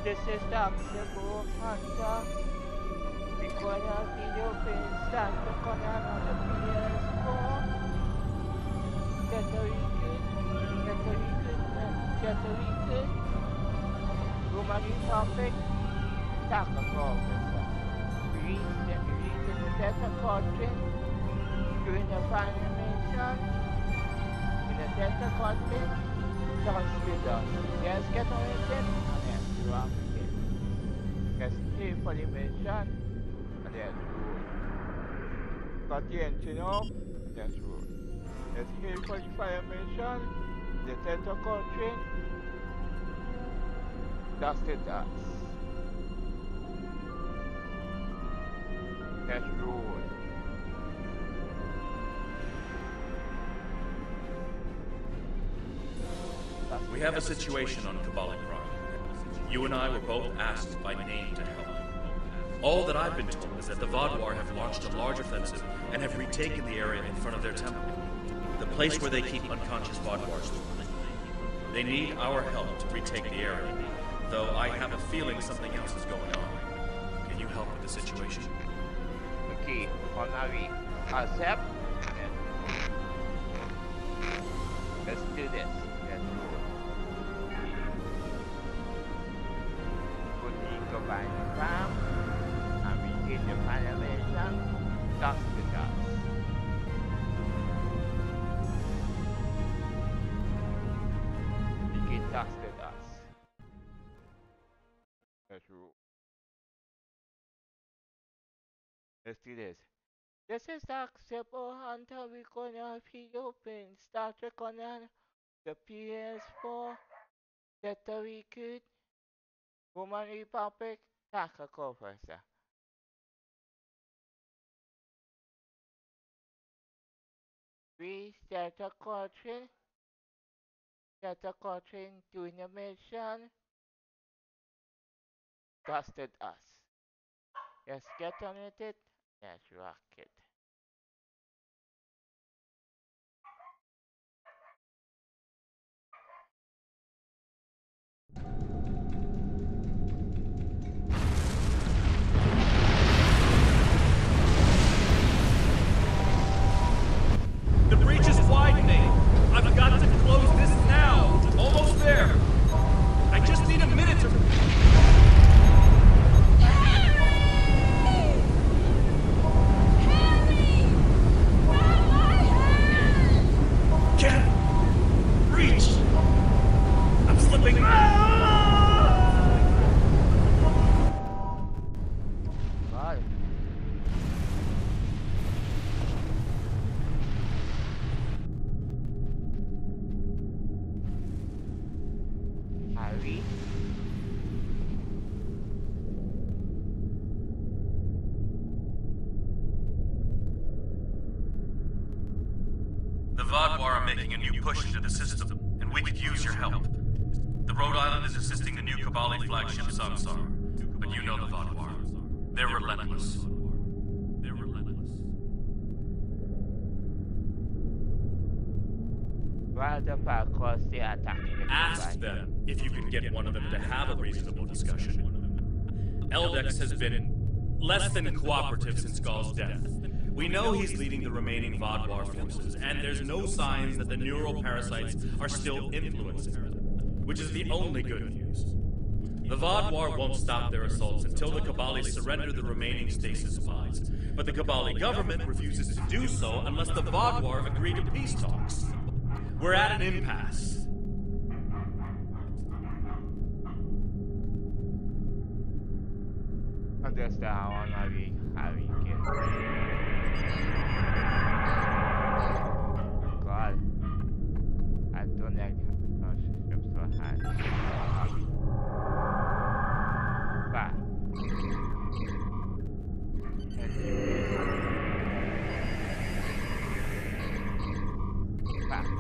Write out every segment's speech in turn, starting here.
This is Dr. Hunter. Recorder video page starter command on the ps4. Get a weekend. Romani topic. Tacial. Reading the data quadrant during the final mission. In the data quadrant, just with us. Yes, get on it. And you are again. Yes, here for the mission. And yes, good. Got the engine off. Yes, good. Yes, here for the fire mission. The data quadrant. Just with us. Yes, good. We have a situation on Kabali Prime. You and I were both asked by name to help. All that I've been told is that the Vadwar have launched a large offensive and have retaken the area in front of their temple, the place where they keep unconscious Vadwars. They need our help to retake the area, though I have a feeling something else is going on. Can you help with the situation? Okay, Honari, accept. Let's do this. Combine the farm, and we get the final mission, dust the dust. We get dust the dust. That's true. Let's do this. This is Dr. Hunter. We're gonna video pin startrek on the ps4. That's very good. Roman Republic, Tacial first. We set a quadrant doing a mission. Dusted us. Yes, get on with it. Yes, rock it. The breach is widening. I've got to close this now. Almost there. I just need a minute to... Can't reach. I'm slipping. The Vadwar are making a new push into the system, and we could use your help. The Rhode Island is assisting the new Kabali flagship Samsar, but you know the Vadwar. They're relentless. Ask them if you can get one of them to have a reasonable discussion. Eldex has been less than cooperative since Gaul's death. We know he's leading the remaining Vadwar forces, and there's no signs that the neural parasites are still influencing them, which is the only good news. The Vadwar won't stop their assaults until the Kabali surrender the remaining stasis pods, but the Kabali government refuses to do so unless the Vadwar agree to peace talks. We're at an impasse. Understand how we get. God, I don't like how ships so high. Back. Back.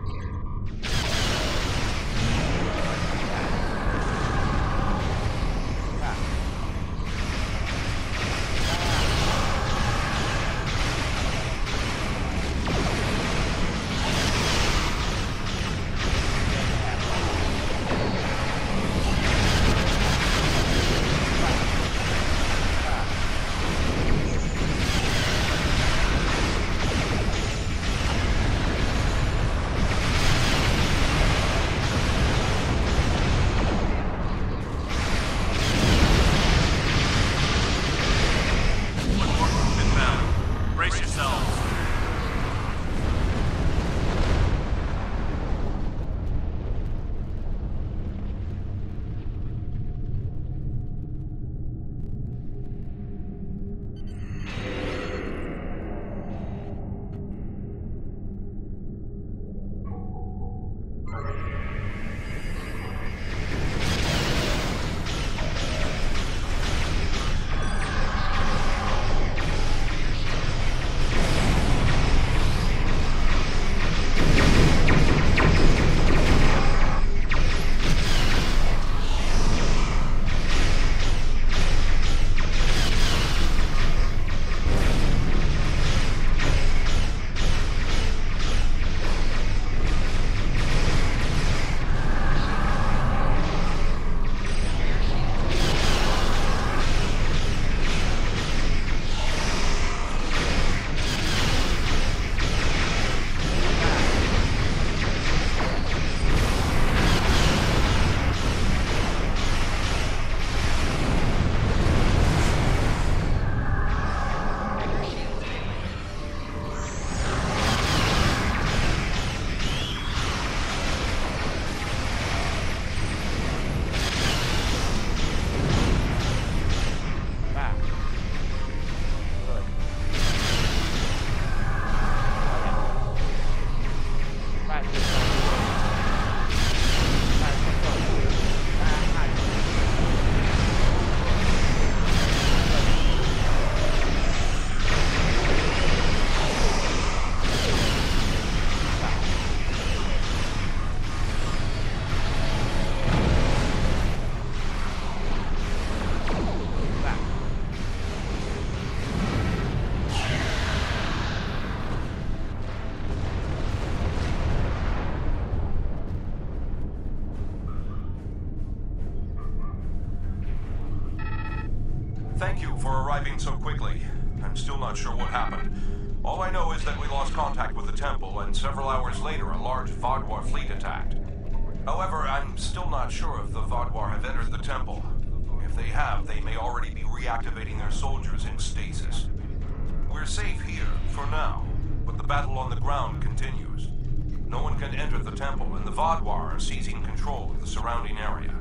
for arriving so quickly. I'm still not sure what happened. All I know is that we lost contact with the temple, and several hours later a large Vaadwaur fleet attacked. However, I'm still not sure if the Vaadwaur have entered the temple. If they have, they may already be reactivating their soldiers in stasis. We're safe here, for now, but the battle on the ground continues. No one can enter the temple, and the Vaadwaur are seizing control of the surrounding area.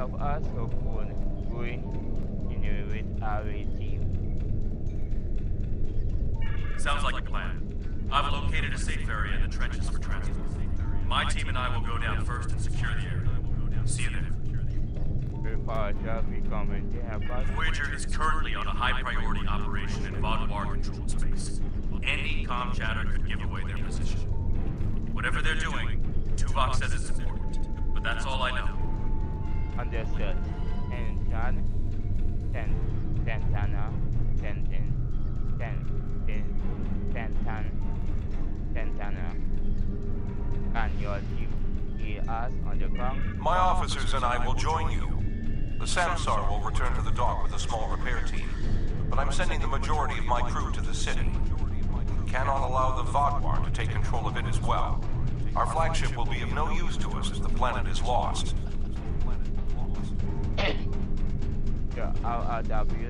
of us who could continue with our team. Sounds like a plan. I've located a safe area in the trenches for transport. My team and I will go down first and secure the area. See you there. Reporter, we coming to help us. Voyager is currently on a high-priority operation in Vaudouar-controlled space. Any comm chatter could give away their position. Whatever they're doing, Tuvok says it's important, but that's all I know. Understood. Tension, Tentana, Tentana. Can your team hear us on the ground? My officers and I will join you. The Samsar will return to the dock with a small repair team, but I'm sending the majority of my crew to the city. We cannot allow the Vaudouar to take control of it as well. Our flagship will be of no use to us as the planet is lost. The RRW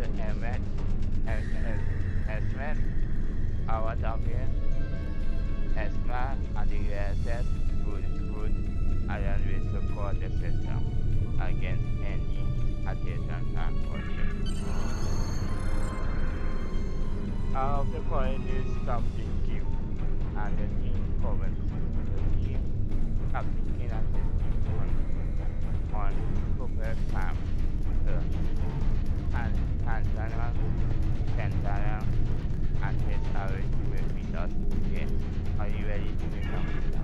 estimate RRW estimate and the USS would Iron will support the system against any additional transportation. All of the colonies stopped in queue and the team covered the team Captain Keenan on Cooper Camp. Tantana and his courage will beat us again. Are you ready to become them?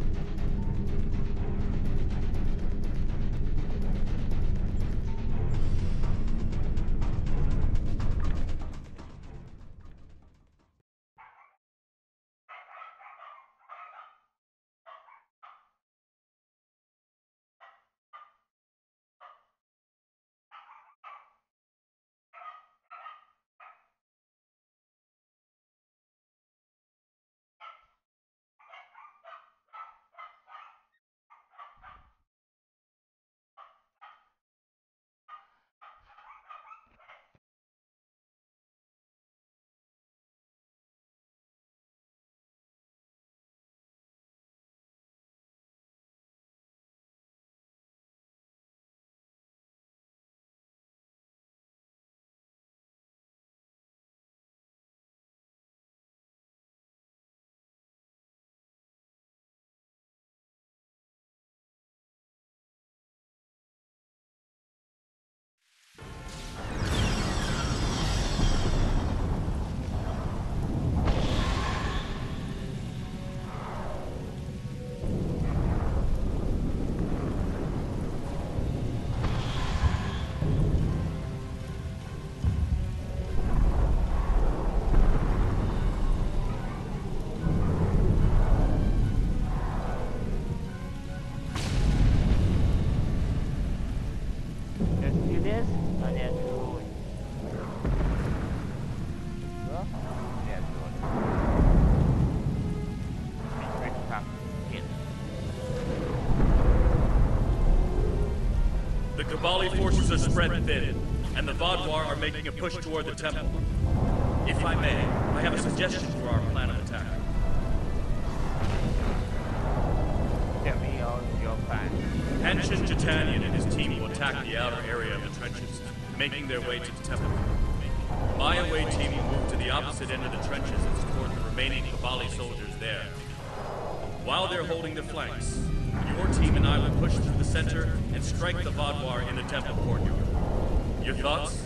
The Cabali forces are spread thin, and the Vaudouar are making a push toward the temple. If I may, I have a suggestion for our plan of attack. Tell me all your plans. Henshin Jatanian and his team will attack the outer area of the trenches, making their way to the temple. My away team will move to the opposite end of the trenches and support the remaining Cabali soldiers there. While they're holding the flanks, your team and I will push through the center and strike the Vaudouar in the temple courtyard. Your thoughts?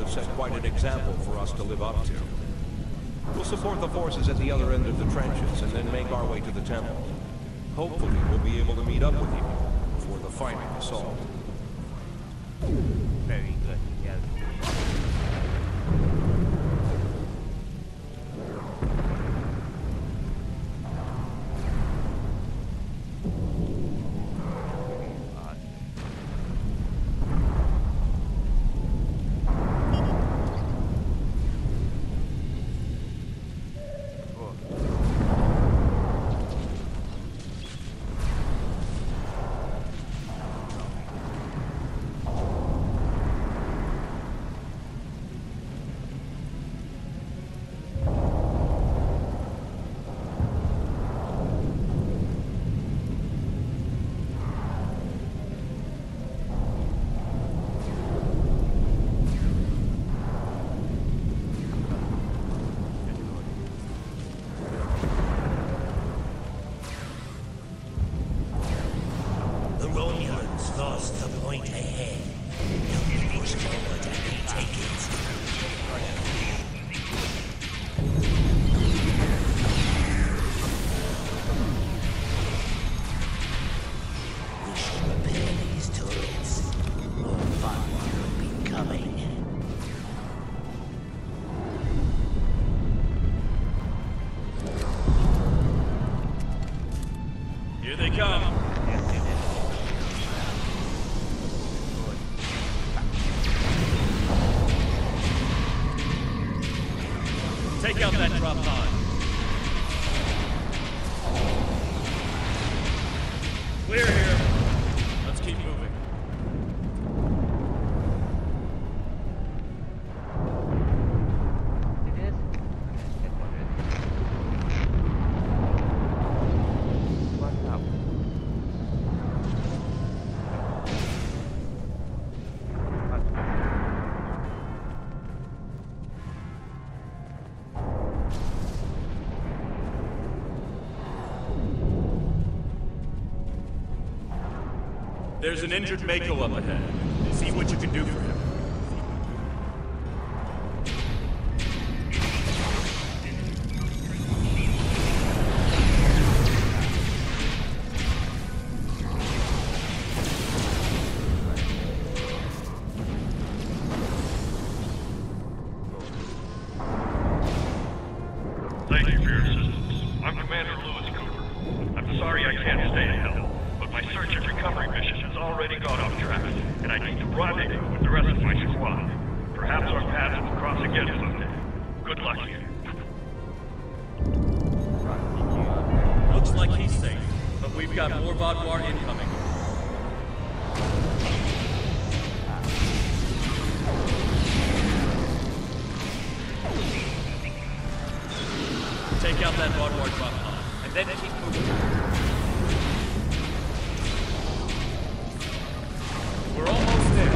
have set quite an example for us to live up to. We'll support the forces at the other end of the trenches and then make our way to the temple. Hopefully, we'll be able to meet up with you before the final assault. Very good. Yes. The Romulans lost the point ahead. Now we push forward and retake it. We should repair these turrets. More fun will be coming. Here they come. Take out that drop pod. Clear here. Let's keep moving. It is. What's up? There's an injured Mako up ahead. See what you can do for him. Thank you for your assistance. I'm Commander Lewis Cooper. I'm sorry I can't stay to help, but my search and recovery mission has already gone off track, and I need to rendezvous with the rest of my squad. Perhaps our paths will cross again someday. Good luck to you. Looks like he's safe, but we've got more Vaadwaur incoming. Take out that Vaadwaur drop pod, and then keep moving. We're almost there.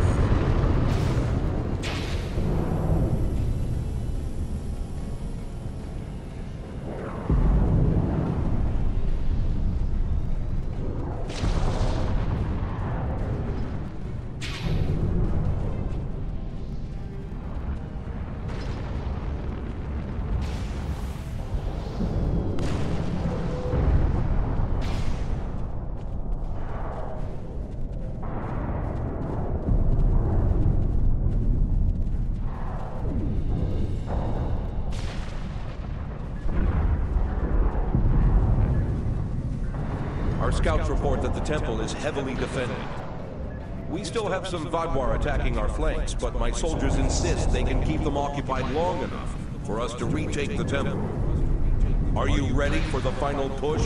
Our scouts report that the temple is heavily defended. We still have some Vaadwaur attacking our flanks, but my soldiers insist they can keep them occupied long enough for us to retake the temple. Are you ready for the final push?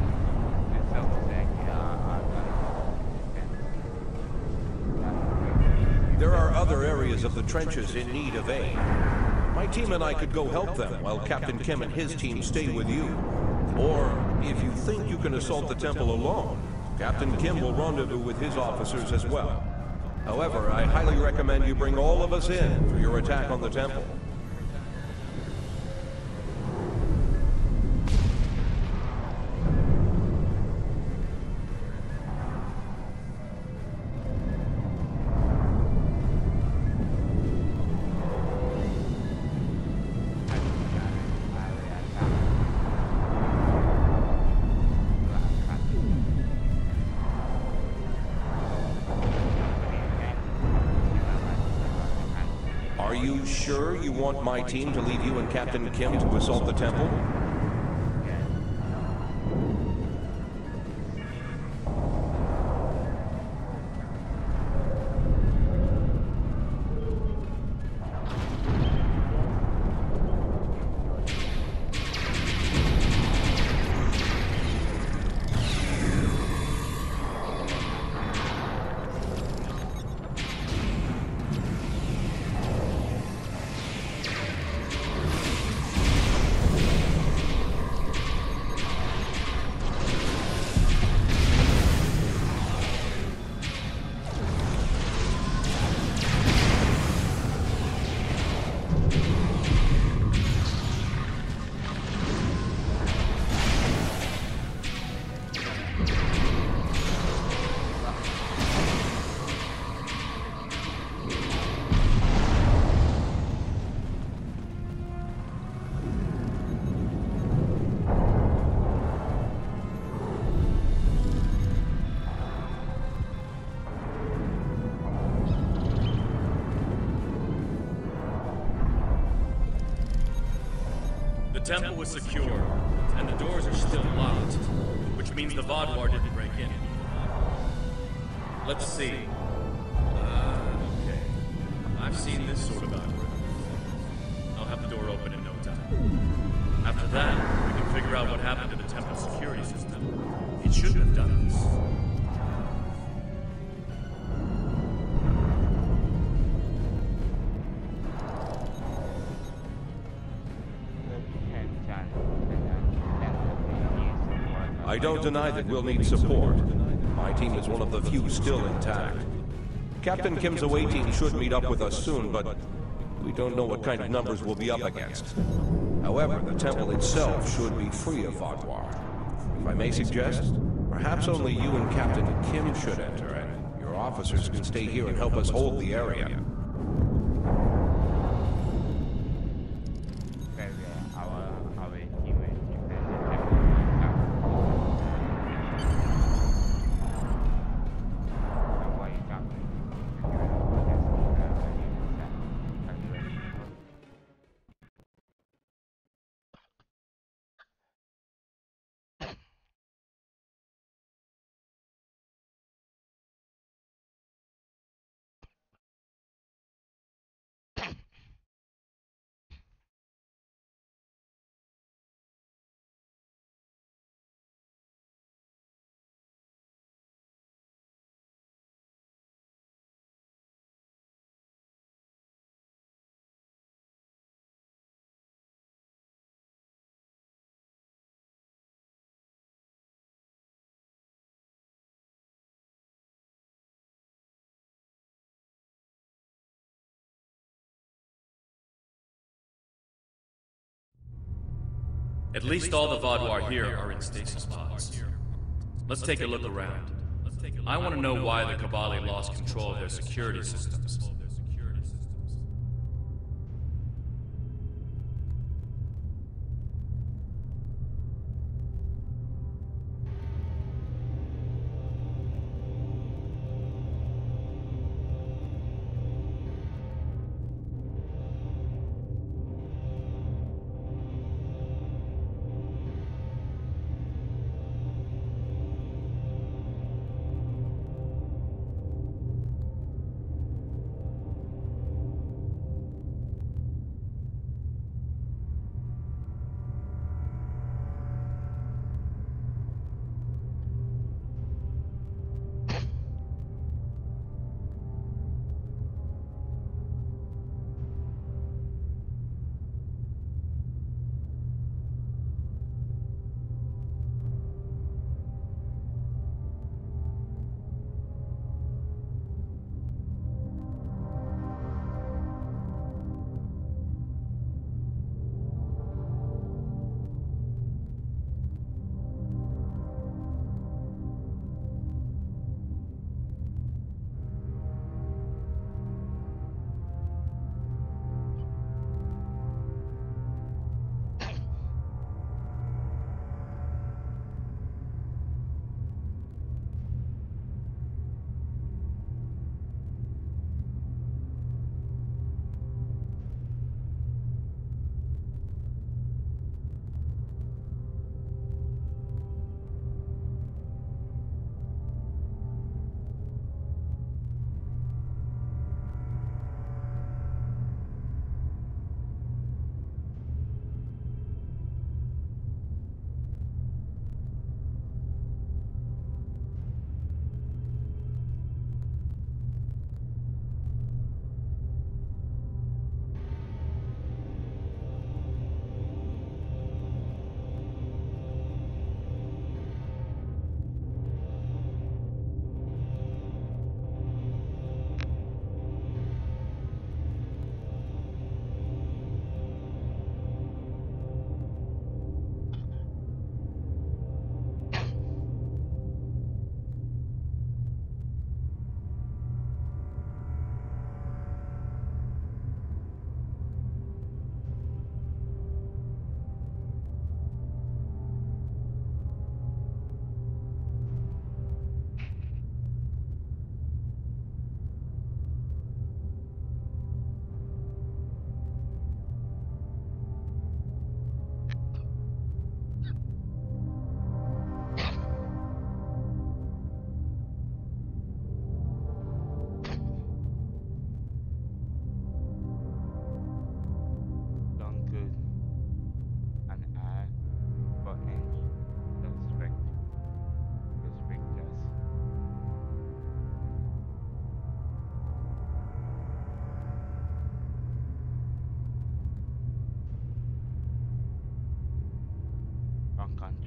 There are other areas of the trenches in need of aid. My team and I could go help them while Captain Kim and his team stay with you. Or, if you think you can assault the temple alone, Captain Kim will rendezvous with his officers as well. However, I highly recommend you bring all of us in for your attack on the temple. Are you sure you want my team to leave you and Captain Kim to assault the temple? The temple was secure, and the doors are still locked, which means the Vodwar didn't break in. Let's see. Okay. I've seen this sort of algorithm. I'll have the door open in no time. After that, we can figure out what happened to the temple security system. It shouldn't have done this. I don't deny that we'll need support. My team is one of the few still intact. Captain Kim's away team should meet up with us soon, but we don't know what kind of numbers we'll be up against. However, the temple itself should be free of Vodwar. If I may suggest, perhaps only you and Captain Kim should enter, and your officers can stay here and help us hold the area. At least all the Vodwar here are in stasis pods. Let's take a look around. I want to know why the Cabali lost control of their security systems.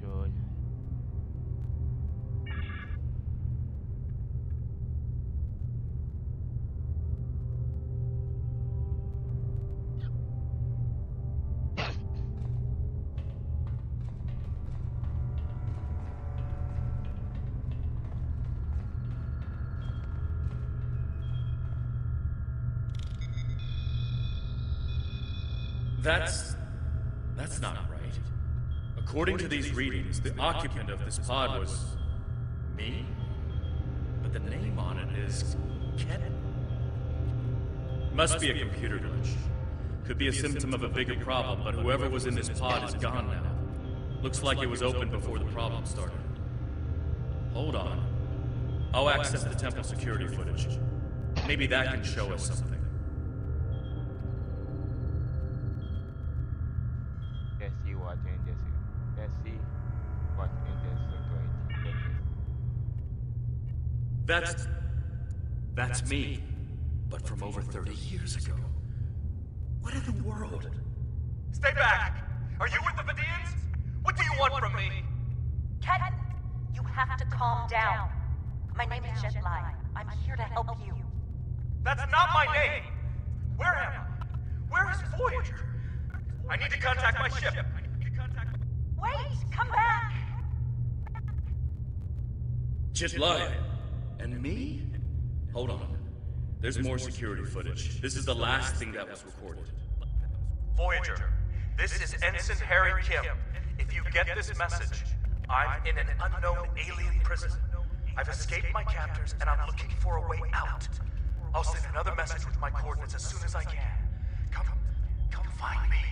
control. That's not right. According to these readings, the occupant of this pod was me? But the name on it is Ken. Must be a computer glitch. Could be a symptom of a bigger problem, but whoever was in this pod is gone now. Looks like it was open before the problem started. Hold on. I'll access the temple security footage. Maybe that can show us something. Let's see what in this. Let's see what in this security. That's me. But from over 30 years ago. What in the world? Stay back! Are you with the Vidians? What do you want from me? Ken, you have to calm down. My name is Jet Li. I'm here to help you. That's not my name! Where am I? Where is Voyager? I need to contact my ship. Wait! Come back! Chitla. And me? Hold on. There's more security footage. This is the last thing that was recorded. Voyager, this is Ensign Harry Kim. If you get this message, I'm in an unknown alien prison. I've escaped my captors and I'm looking for a way out. I'll send another message with my coordinates as soon as I can. Come find me.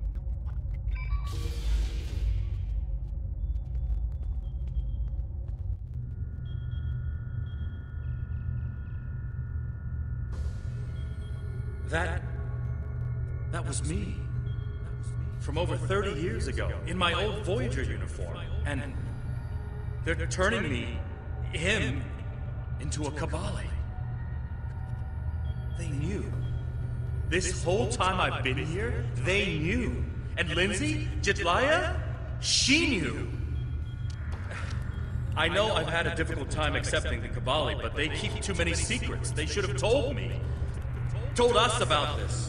That was me. From over 30 years ago, in my old Voyager uniform. And they're turning him, into a Kabali. They knew. This whole time I've been here, they knew. And Lindsay, Jitlaya, she knew. I know I've had a difficult time accepting the Kabali, but they keep too many secrets. They should have told me. Told us about this.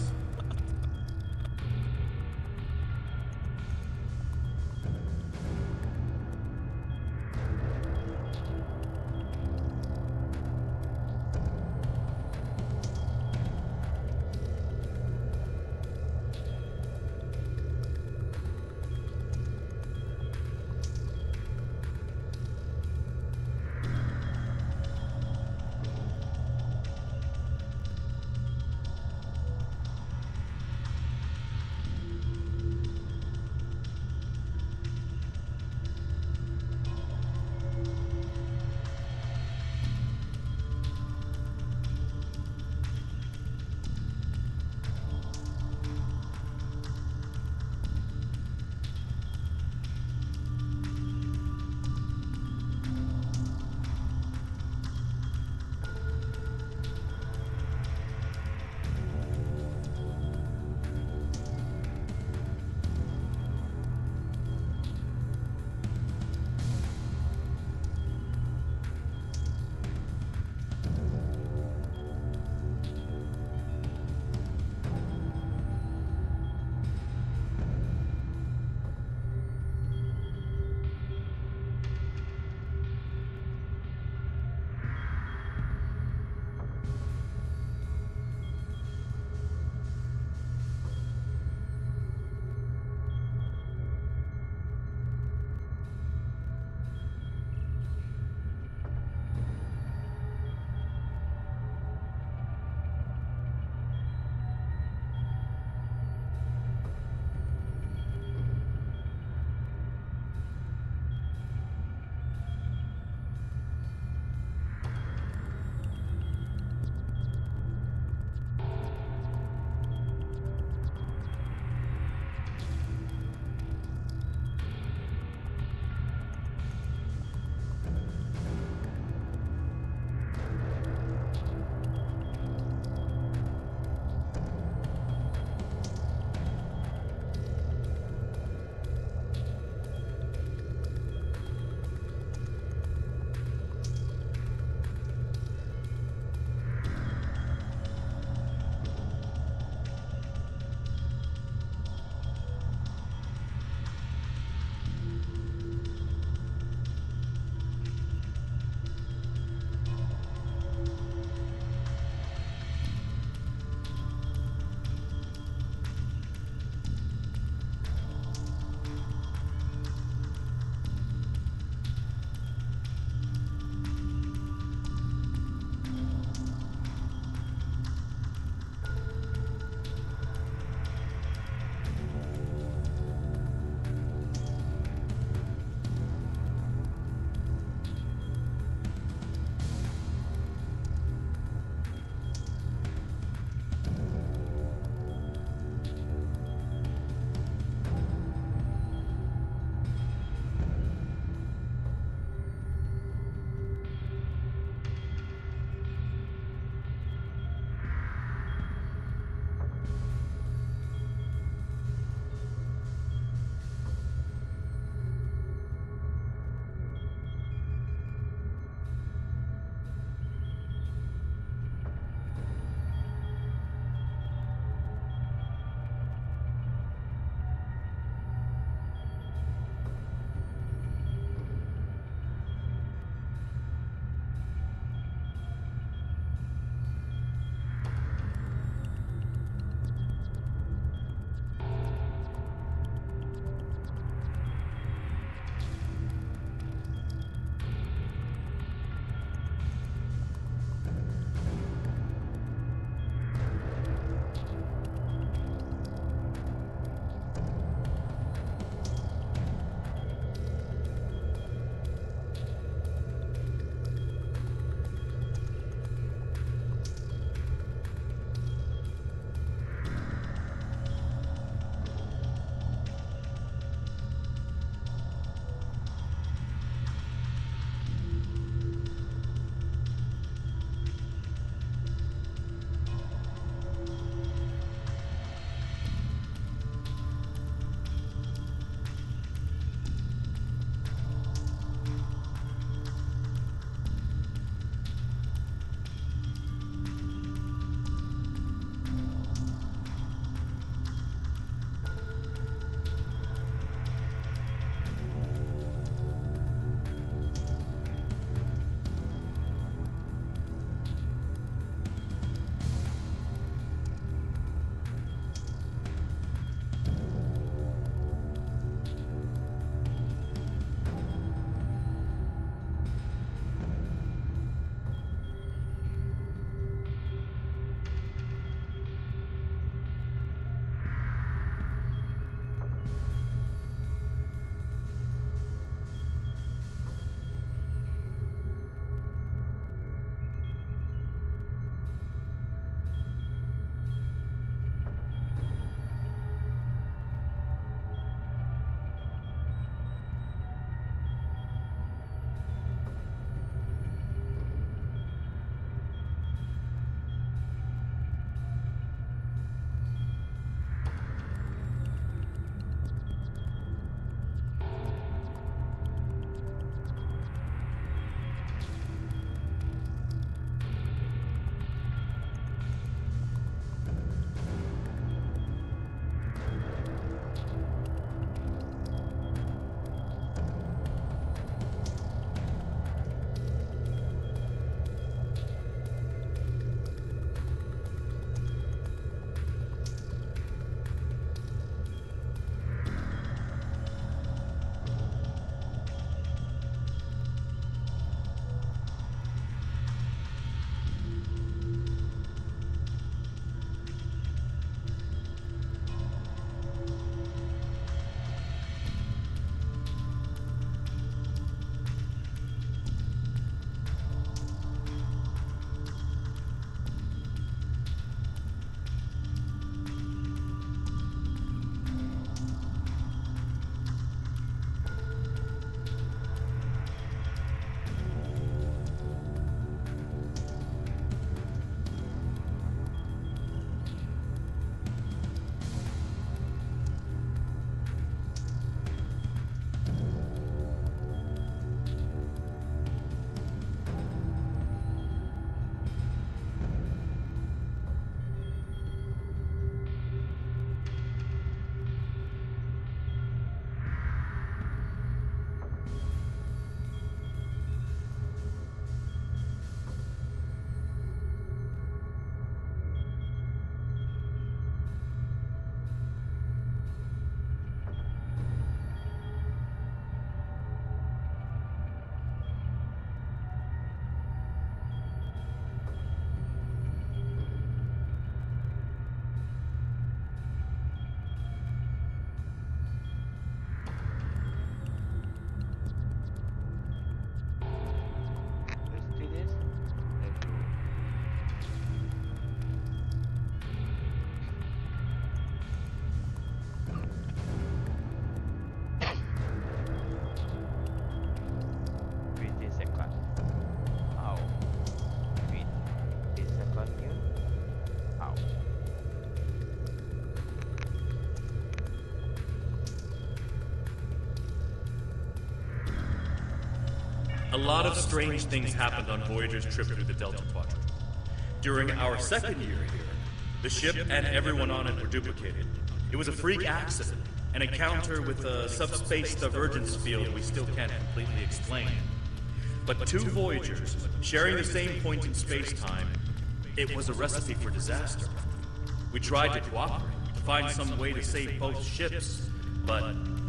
A lot of strange things happened on Voyager's trip through the Delta Quadrant. During our second year here, the ship and everyone on it were duplicated. It was a freak accident, an encounter with a subspace divergence field we still can't completely explain. But two Voyagers, sharing the same point in space-time, it was a recipe for disaster. We tried to cooperate, to find some way to save both ships, but...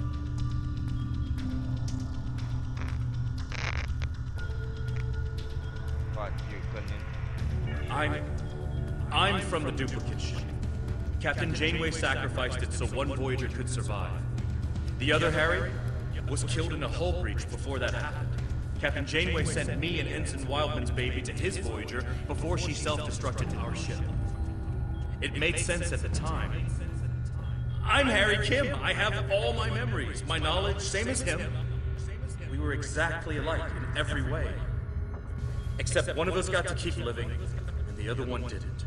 But you couldn't. I'm from the duplicate ship. Captain Janeway sacrificed it so one Voyager could survive. The other, Harry, was killed in a hull breach before that happened. Captain Janeway sent me and Ensign Wildman's baby to his Voyager before she self-destructed our ship. It made sense at the time. I'm Harry Kim. I have all my memories, my knowledge, same as him. We were exactly alike in every way. Except one of us got to keep living, and the other one didn't.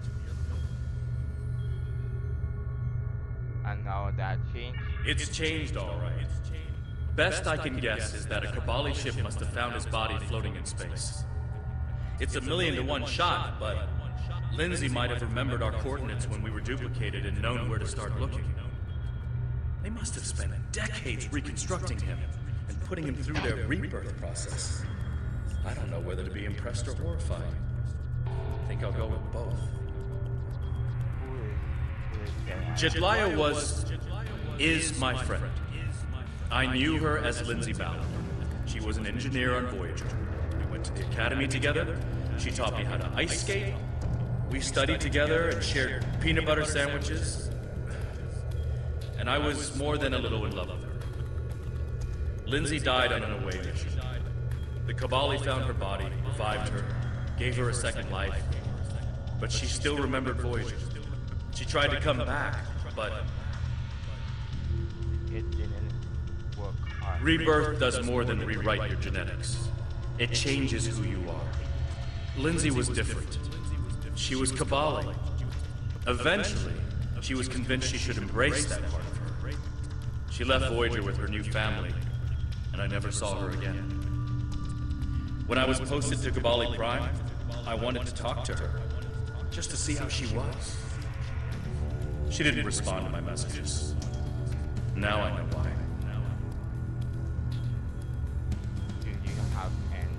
And now that changed. It's changed, all right. Best I can guess is that a Kabali ship must have found his body floating in space. It's a 1,000,000 to 1 shot, but Lindsay might have remembered our coordinates when we were duplicated and known where to start looking. They must have spent decades reconstructing him and putting him through their rebirth process. I don't know whether to be impressed or horrified. I think I'll go with both. Jetlaya is my friend. I knew her as Lindsay Ballard. She was an engineer on Voyager. We went to the academy together. She taught me how to ice skate. We studied together and shared peanut butter sandwiches. And I was more than a little in love with her. Lindsay died on an away mission. The Kabali found her body, revived her, gave her a second life. But she still remembered Voyager. She tried to come back, but... It didn't work hard. Rebirth does more than rewrite your genetics. It changes who you are. Lindsay was different. She was Kabali. Eventually, she was convinced she should embrace that part of her. She left Voyager with her new family, and I never saw her again. When I was posted to Kabali Prime, I wanted to talk to her, just to see how she was. She didn't respond to my messages. Now I know why. Do you have any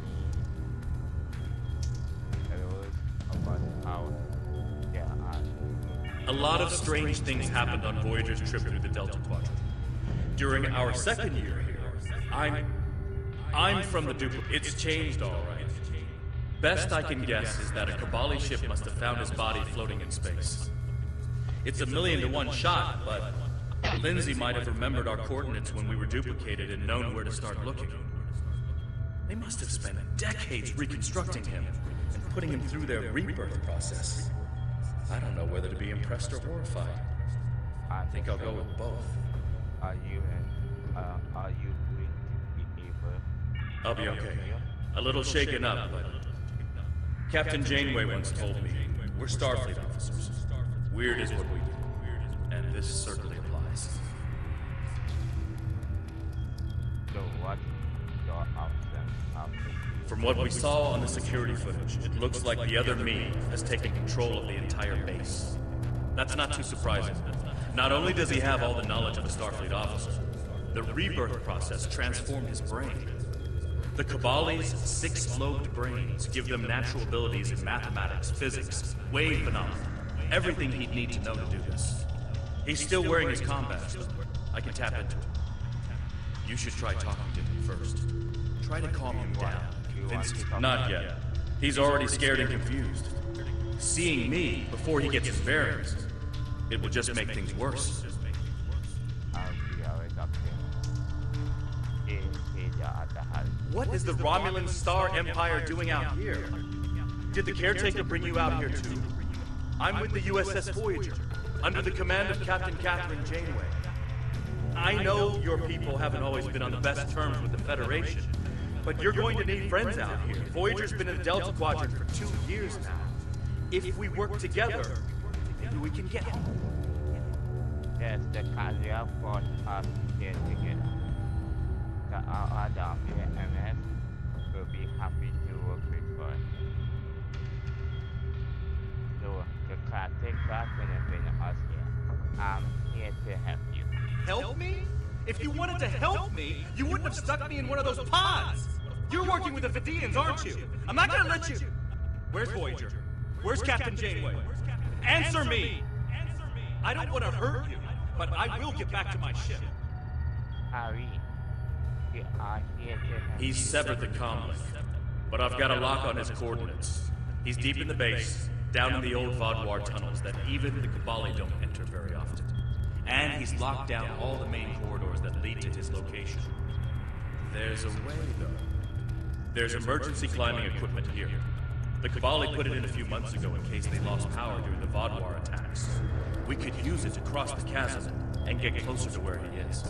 clues about how there are? A lot of strange things happened on Voyager's trip through the Delta Quadrant. During our second year here, I'm from the duplicate. It's changed, all right. Best I can guess is that a Kabali ship must have found his body floating in space. It's a 1,000,000 to 1 shot, but Lindsay might have remembered our coordinates when we were duplicated and known where to start looking. They must have spent decades reconstructing him and putting him through their rebirth process. I don't know whether to be impressed or horrified. I think I'll go with both. Are you going to be able? I'll be okay. A little shaken up, but Captain Janeway once told me, we're Starfleet officers. Weird is what we do, and this certainly applies. So what your options after? From what we saw on the security footage, it looks like the other me has taken control of the entire base. That's not too surprising. Not only does he have all the knowledge of a Starfleet officer, the rebirth process transformed his brain. The Kabali's 6-lobed brains give them natural abilities in mathematics, physics, wave phenomena, everything he'd need to know to do this. He's still wearing his combat suit. I can tap into it. You should try talking to him first. Try to calm him down. Not yet. He's already scared and confused. Seeing me before he gets his bearings, it will just make things worse. What is the Romulan Star Empire doing out here? Did the caretaker bring you out here too? I'm with the USS Voyager, under the command of Captain Catherine Janeway. I know your people haven't always been on the best terms with the Federation, but you're going to need friends out here. Voyager's been in the Delta Quadrant for 2 years now. If we work together, maybe we can get home. Yes, the carrier forced us here together. The other MS will be happy to work with us. So, the classic question us here. I'm here to help you. Help me? If you wanted to help me, you wouldn't have stuck me in one of those pods. You're working with the Vidians, aren't you? I'm not gonna let you... Where's Voyager? Where's Captain Janeway? Answer me! I don't want to hurt you, but I will get back to my ship. Harry, we are here to help He's severed the comm link, but I've got a lock on his coordinates. He's deep in the base, down in the old Vodwar tunnels that even the Cabali don't enter very often. And he's locked down all the main corridors that lead to his location. There's a way, though. There's emergency climbing equipment here. The Cabali put it in a few months ago in case they lost power during the Vodwar attacks. We could use it to cross the chasm and get closer to where he is.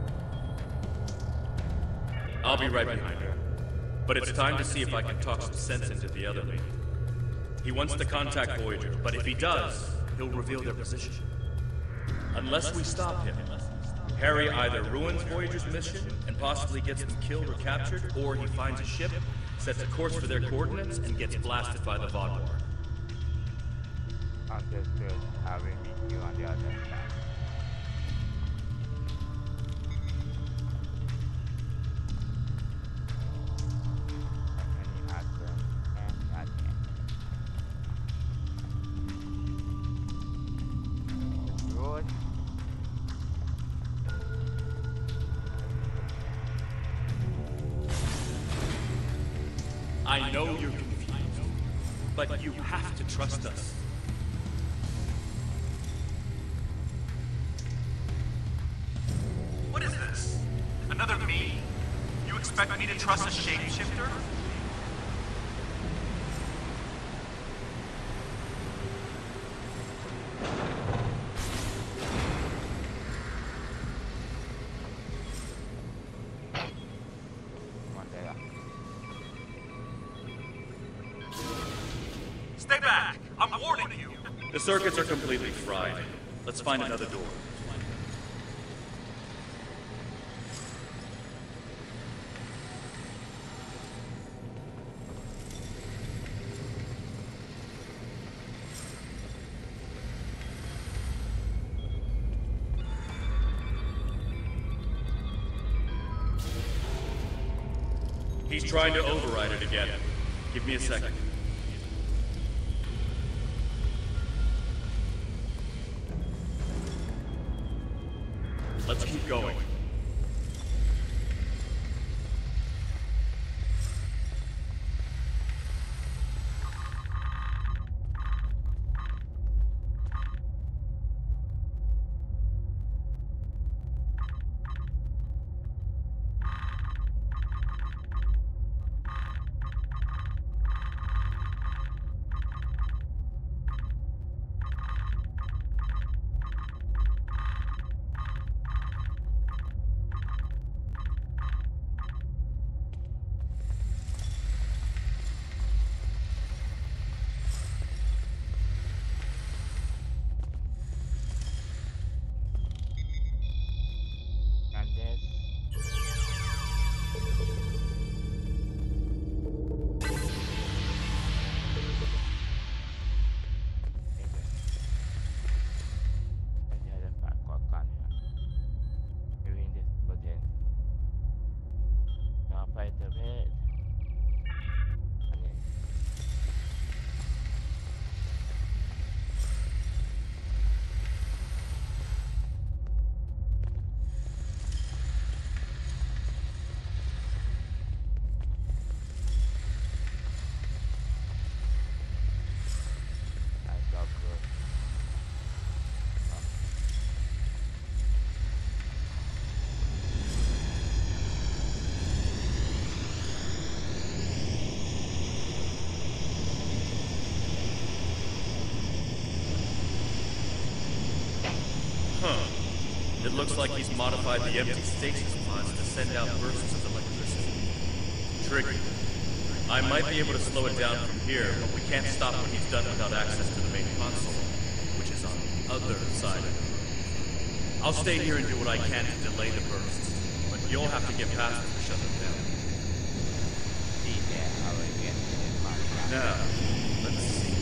I'll be right behind her. But it's time to see if I can talk some sense into the other lady. He wants to contact Voyager, but if he does, he'll reveal their position. Unless we stop him, Harry either ruins Voyager's mission and possibly gets them killed or captured, or he finds a ship, sets a course for their coordinates, and gets blasted by the Vodwar. Understood. I will meet you on the other side. Any answer? And not yet. Good. I know you're confused, but you have to trust us. What is this? Another me? You expect me to trust a shapeshifter? Stay back! I'm warning you! The circuits are completely fried. Let's find another door. He's trying to override it again. Give me a second. Let's keep going. It looks like he's modified the empty stasis pods to send out bursts of electricity. Tricky. I might be able to slow it down from here, but we can't stop what he's done without access to the main console, which is on the other side of it. I'll stay here and do what I can to delay the bursts, but you'll have to get past it to shut them down. The Now, let's see.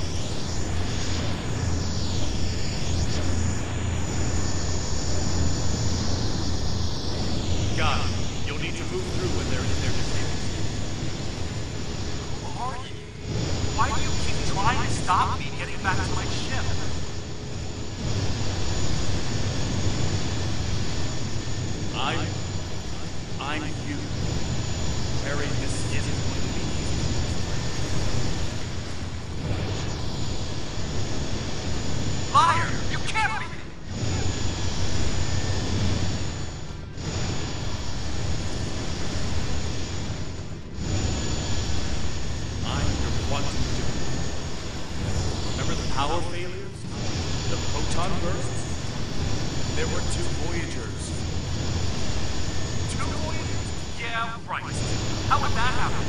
Got it. You'll need to move through when they're in their disabled. Who are you? Why do you keep trying to stop me getting back to my ship? I'm you. Harry, this isn't going to be easy. Liar! You can't be! I'm your quantum dude. Remember the power failures? The proton bursts? There were 2 Voyagers. 2 Voyagers? Yeah, right. How would that happen?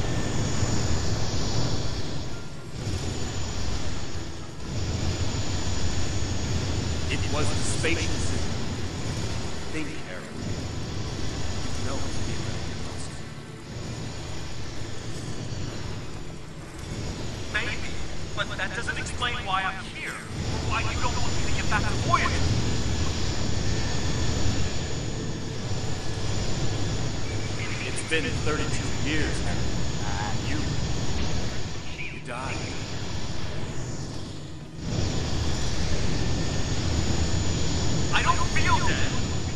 It was the spatial system. Think, Harry. You know it's impossible. Maybe, but that doesn't explain why I'm here, or why you don't want me to get back to Voyager. It's been 32 years, Harry. You died. I don't feel dead.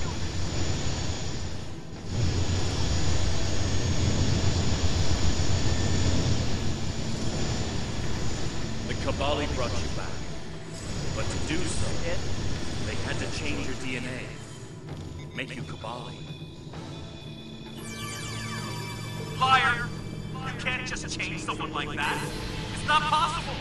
The Kabali brought you back. But to do so, they had to change your DNA. Make you Kabali. Liar! You can't just change someone like that. It's not possible.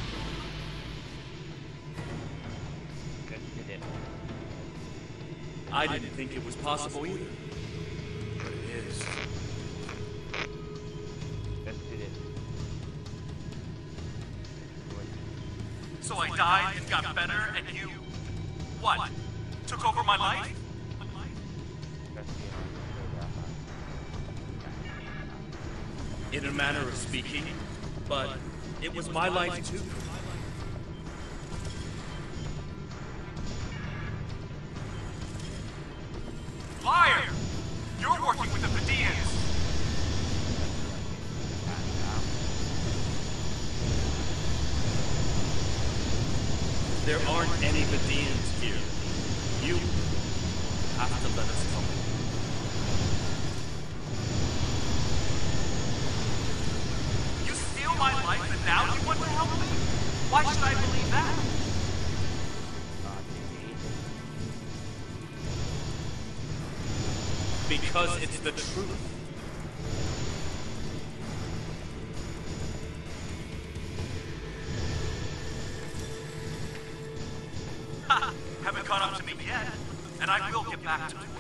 I didn't think it was possible either. But it is. So I died and got better, and you... what? Took over my life? In a manner of speaking, but it was my life too. Liar! You're working with the Vidians. There aren't any Vidians here. You have to let us come. You steal my life and now you want to help me? Why should I believe that? Because it's the truth. Ha! Haven't caught up to me yet, and I will get back to Voyager.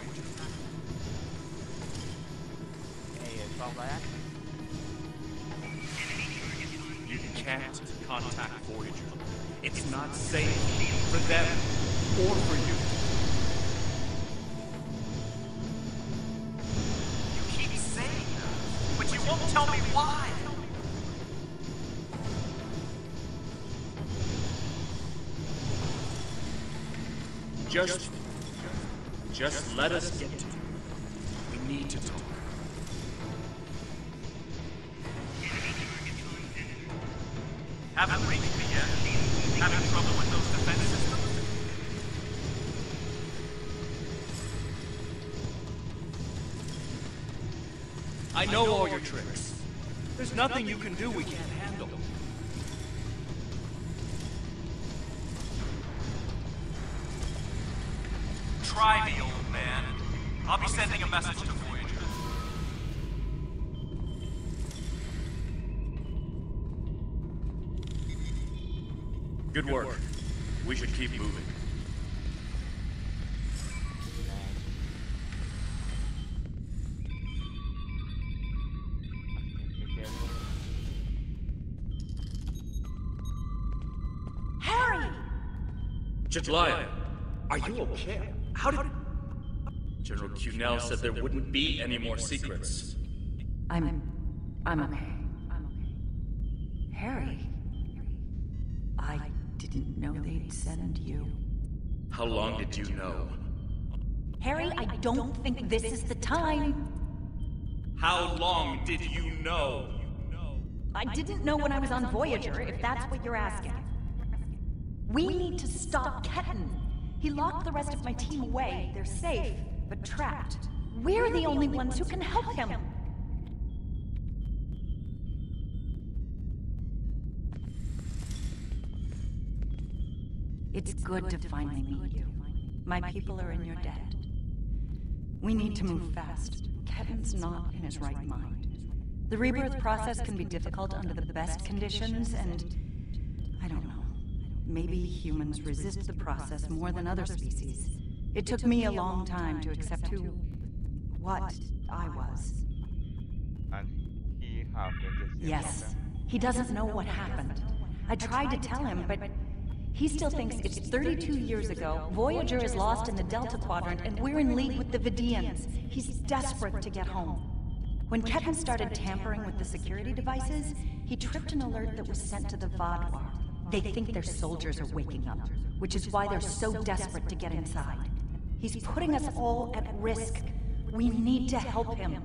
You can't contact Voyager. It's not safe for them or for you. You keep saying that, but you won't tell me why. Just let us get to it. We need to talk. Haven't reached me yet. Having trouble with those defense systems? I know all your tricks. There's nothing you can do we can't handle. Try me, old man. I'll be sending a message to Voyager. Good work. We should keep moving. Harry! Jetlaya, are you okay? How did... General Cunell said there wouldn't be any more secrets. I'm okay. Harry, I didn't know they'd send you. How long did you know? Harry, I don't think this is the time. How long did you know? I didn't know when I was on Voyager, if that's what you're asking. We need to stop Ketan. He locked the rest of my team away. They're safe, but trapped. We're the only ones who can help him. It's good to finally meet you. My people are in your debt. We need to move fast. Ketan's not in his right mind. The rebirth process can be difficult under the best conditions, and I don't know. Maybe humans resist the process more than other species. It took me a long time to accept what I was. And he happened to see Yes. He doesn't know what happened. I tried to tell him, but he still thinks it's 32 years ago, Voyager is lost in the Delta Quadrant, and we're in league with the Vidians. He's desperate to get home. When Ketan started tampering with the security devices, he tripped an alert that was sent to the Vadwar. They think their soldiers are waking up, which is why they're so desperate to get inside. He's putting us all at risk. We need to help him.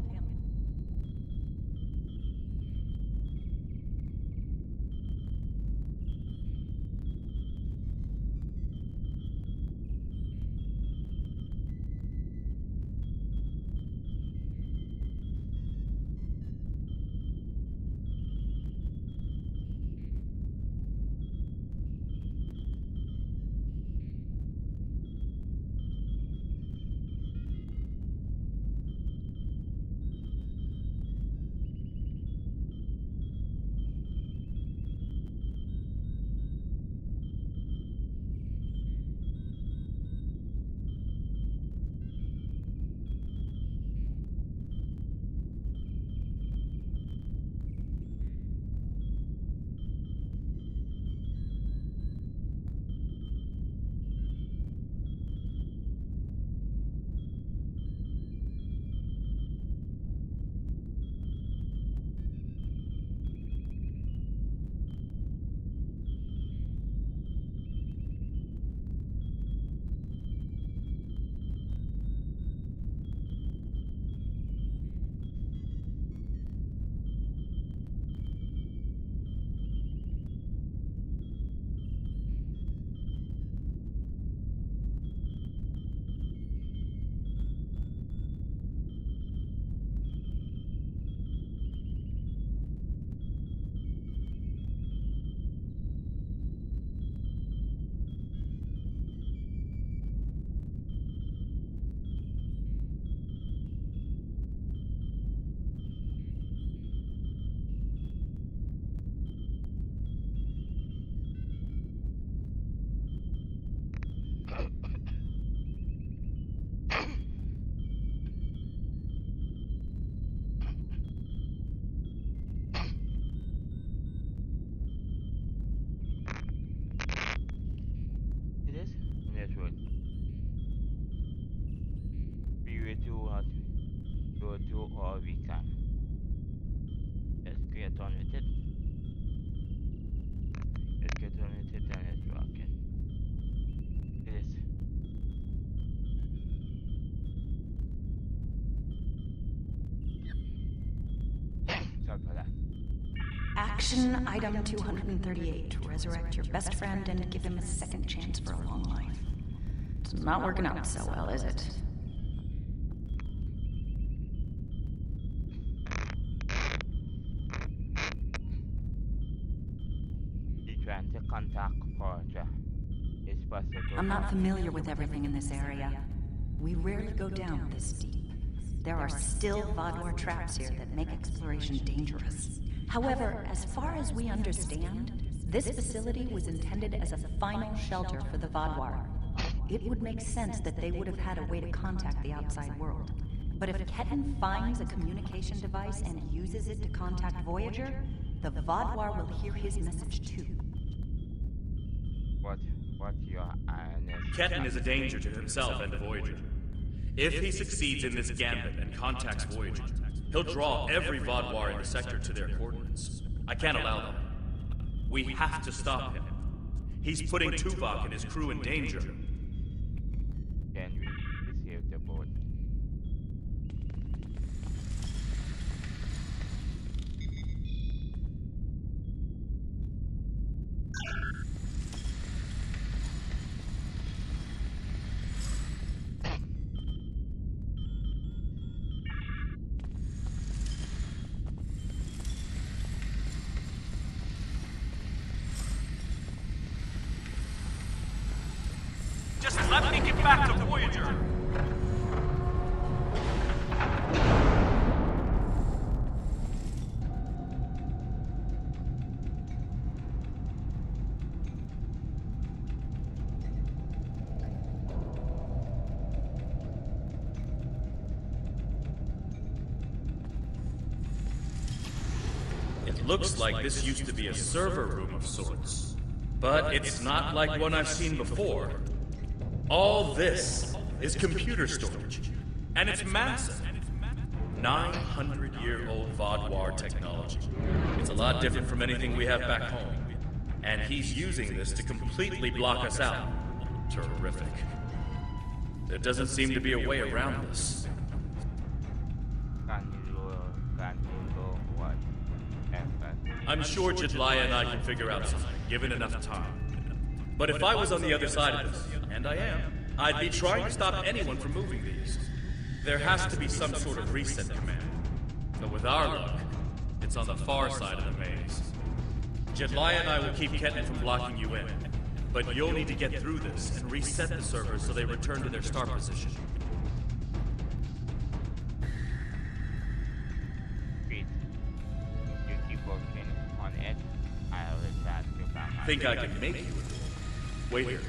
Do all we can. Let's get on with it. Let's get on with it and let's rock it. It is. Sorry for that. Action item 238. Resurrect your best friend and give him a second chance for a long life. It's not working out so well, is it? I'm not familiar with everything in this area. We rarely go down this deep. There are still Vadwar traps here that make exploration dangerous. However, as far as we understand, this facility was intended as a final shelter for the Vadwar. It would make sense that they would have had a way to contact the outside world. But if Ketan finds a communication device and uses it to contact Voyager, the Vadwar will hear his message too. What your Highness? Ketan is a danger to himself and to Voyager. If he succeeds in this gambit and contacts Voyager, he'll draw every Vadwar in the sector to their coordinates. I can't allow that. We have to stop him. He's putting Tuvok and his crew in danger. Can we save the boat? Just let me get back to Voyager! It looks like this used to be a server room of sorts. But it's not like one I've seen before. All this is computer storage, and it's massive. 900-year-old Vodwar technology. It's a lot different from anything we have back home. And he's using this to completely block us out. Terrific. There doesn't seem to be a way around this. Can you go what? I'm sure Jedliah and I can figure out something, given enough time. But if I was on the other side of this, and I am, I'd be trying to stop anyone from moving these. There has to be some sort of reset command. But with our luck, it's on the far side of the maze. Jedliah and I will keep Kenton from blocking you in. But you'll need to get through this and reset the servers so they return to their start position. Please, you keep working on it. I'll return you back. Think I can make you? Wait here.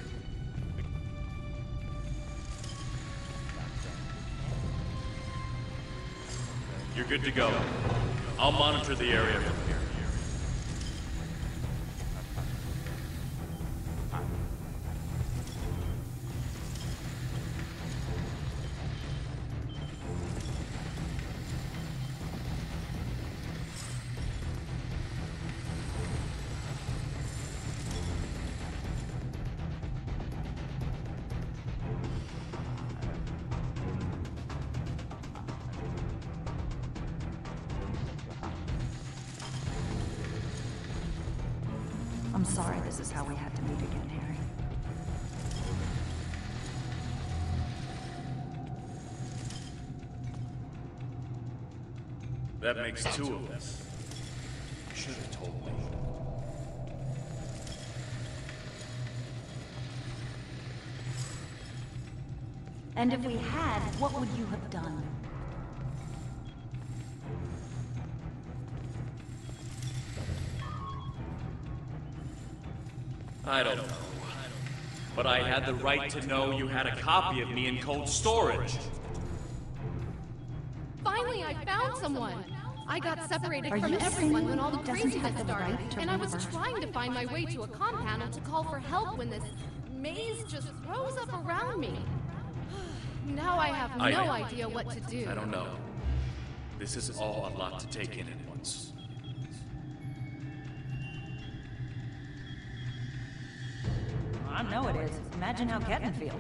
You're good to go. I'll monitor the area from here. I'm sorry this is how we had to meet again, Harry. That makes two of us. You should have told me. And if we had, what would you have done? I don't know. But I had the right to know you had a copy of me in cold storage. Finally, I found someone! I got separated Are from you everyone saying when all the he doesn't craziness have the started, right to and I was remember? trying to find my way to a comm panel to call for help when this maze just rose up around me. Now I have no idea what to do. I don't know. This is all a lot to take in at once. I know it is. Imagine how Kenton feels.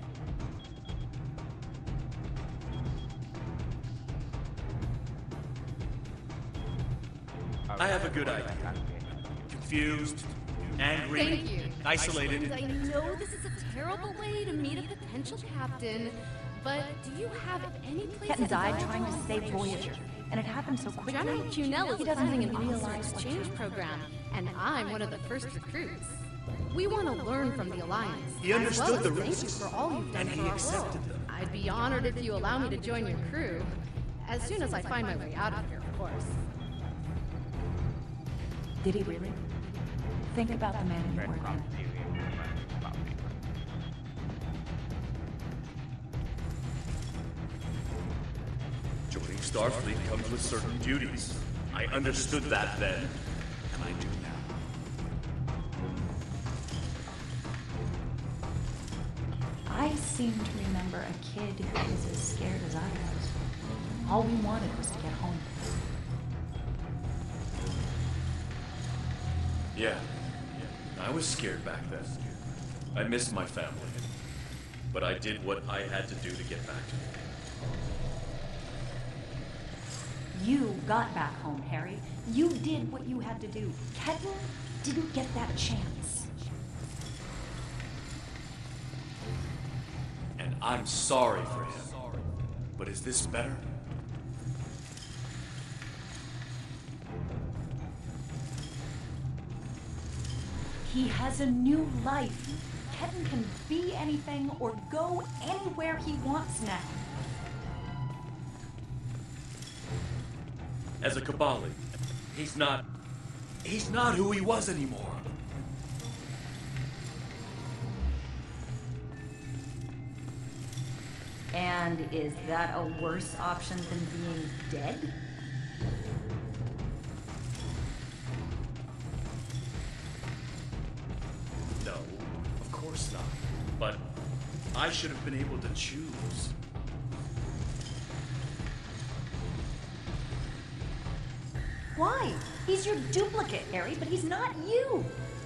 I have a good idea. Confused, angry, Thank you. isolated. And I know this is a terrible way to meet a potential captain, but do you have any place Kenton died to trying to save Voyager, and it happened so quickly. General Cunell is He doesn't planning even an officer realize what exchange program, and I'm one of the first recruits. We want to learn from the Alliance. He understood as the well as risks, thank you for all you've done and for he our accepted world. them. I'd be honored if you allow me to join your crew. As soon as I find my way out of here, of course. Did he really? Think about the man you were in. Joining Starfleet comes with certain duties. I understood that then, and I do now. I seem to remember a kid who was as scared as I was. All we wanted was to get home. Yeah. I was scared back then. I missed my family. But I did what I had to do to get back to them. You got back home, Harry. You did what you had to do. Ketan didn't get that chance. And I'm sorry for him. But is this better? He has a new life. Ketan can be anything or go anywhere he wants now. As a Kabali, he's not who he was anymore. And is that a worse option than being dead? No, of course not. But I should have been able to choose. Why? He's your duplicate, Harry, but he's not you.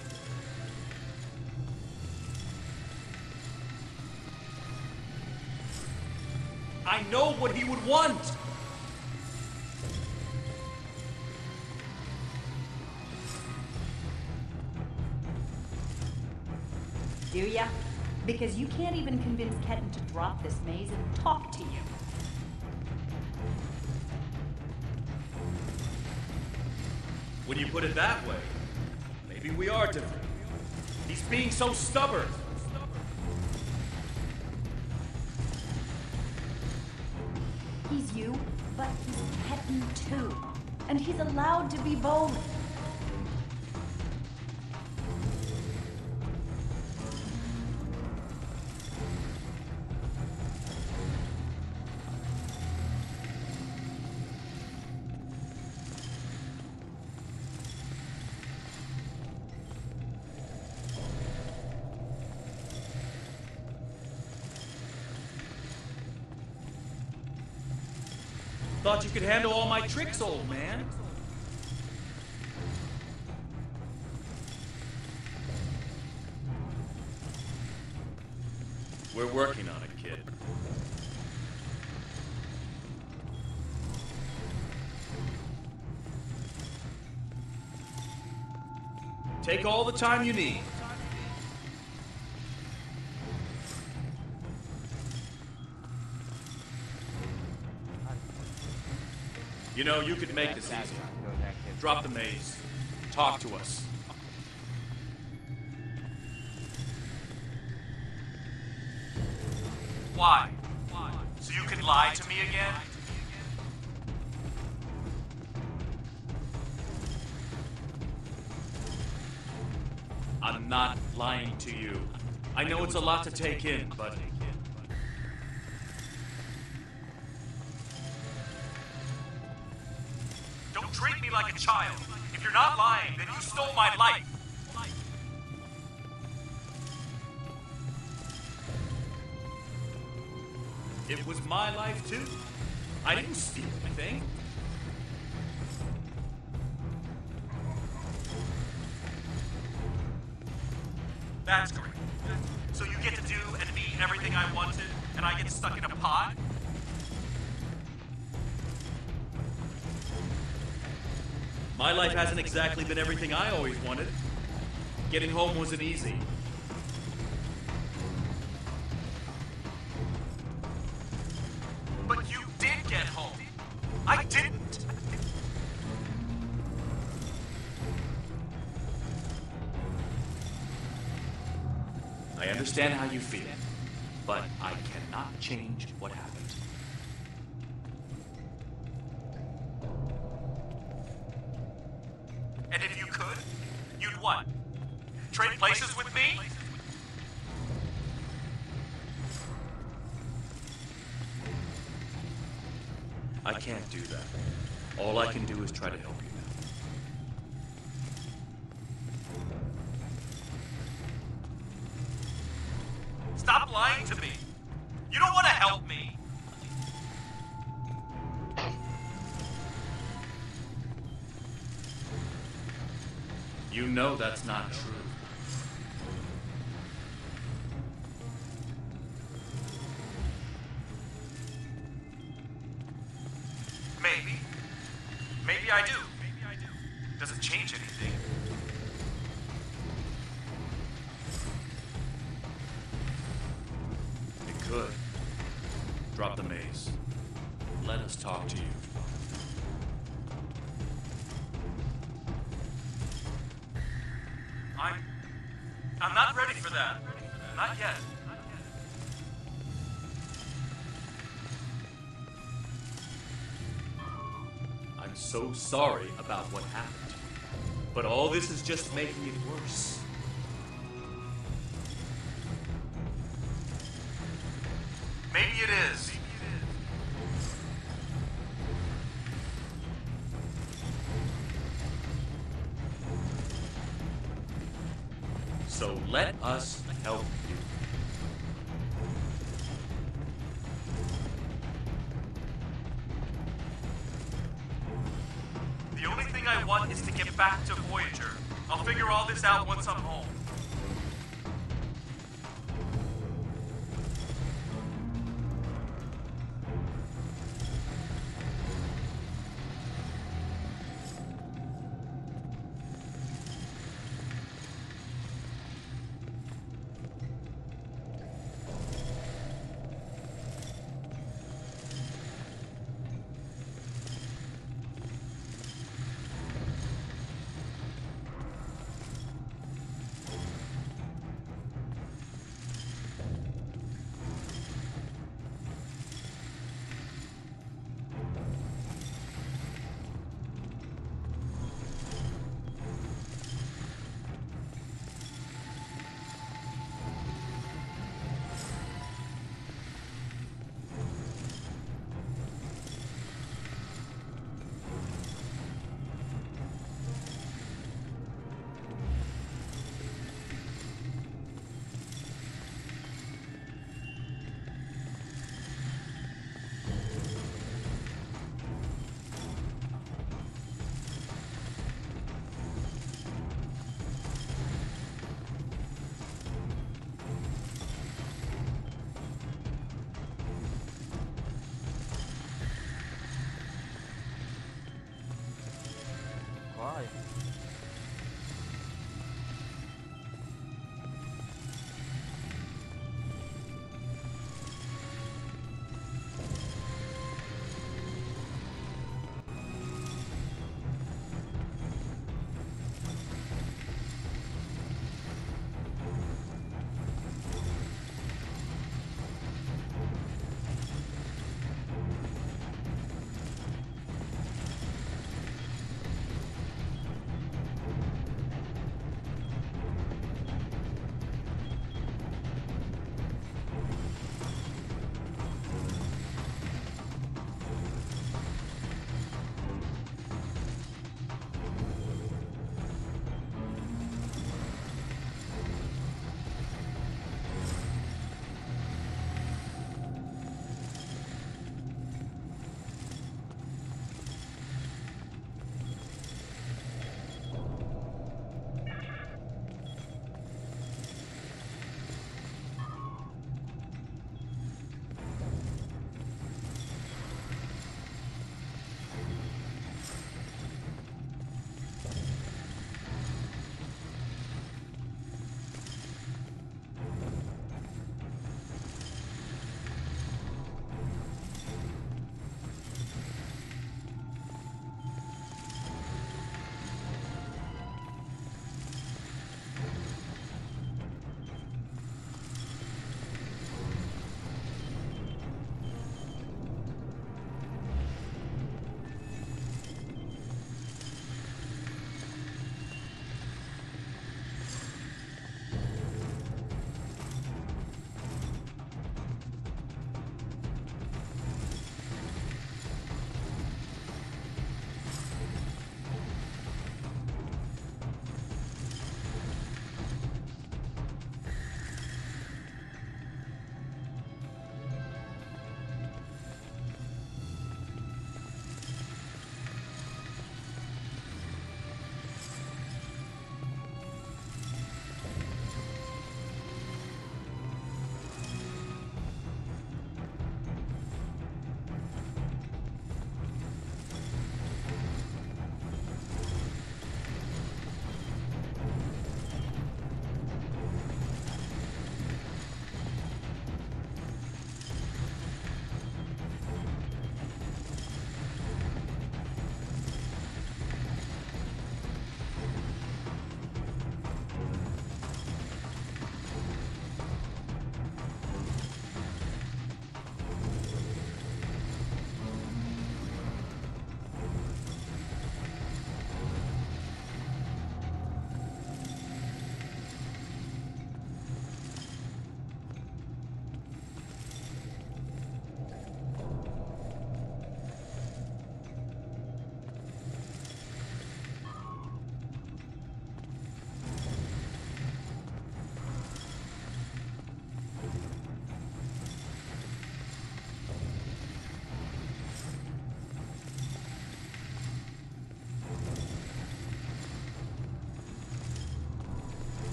I know what he would want! Do ya? Because you can't even convince Ketan to drop this maze and talk to you. When you put it that way, maybe we are different. He's being so stubborn. He's you, but he's Ketan too. And he's allowed to be both. Thought you could handle all my tricks, old man. We're working on it, kid. Take all the time you need. You know, you could make this easy. Drop the maze. Talk to us. Why? So you can lie to me again? I'm not lying to you. I know it's a lot to take in, but... Don't treat me like a child. If you're not lying, then you stole my life. It was my life, too. I didn't steal anything. That's great. So you get to do and be everything I wanted, and I get stuck in a pod? My life hasn't exactly been everything I always wanted. Getting home wasn't easy. But you did get home. I didn't. I understand how you feel, but I cannot change what happened. And if you could, you'd what? Trade places with me? I can't do that. All I can do is try to help you now. Stop lying to me. You don't want to help me. You know that's not true. Maybe. Maybe I do. Doesn't change anything. It could. Drop the maze. Let us talk to you. I'm not ready for that. Not yet. I'm so sorry about what happened. But all this is just making it worse. Maybe it is. So let us help you. The only thing I want is to get back to Voyager. I'll figure all this out once I'm home.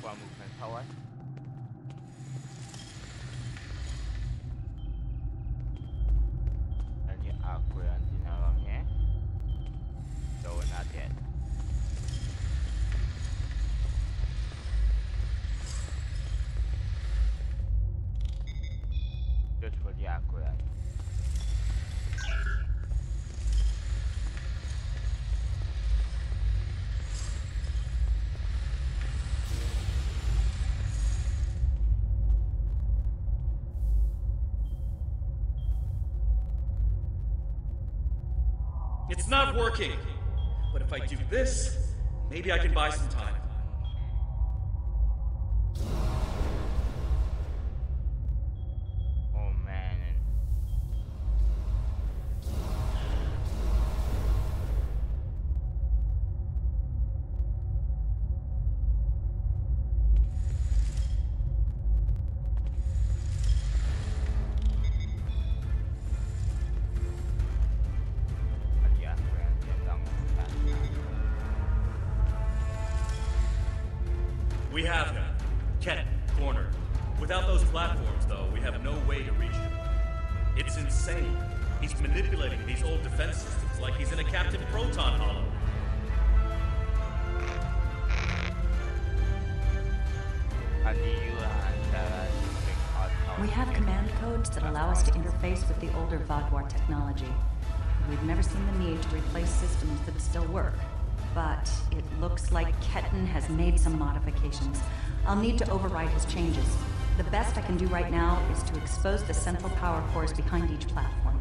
for movement power. Any aquarium in around here? So we're not yet. Just for the aquarium. It's not working. But if I do this, maybe I can buy some time. Oh man. We have him. Ken, cornered. Without those platforms, though, we have no way to reach him. It's insane. He's manipulating these old defense systems like he's in a captive proton hollow. We have command codes that allow us to interface with the older Vadwar technology. We've never seen the need to replace systems that still work. But it looks like Ketan has made some modifications. I'll need to override his changes. The best I can do right now is to expose the central power cores behind each platform.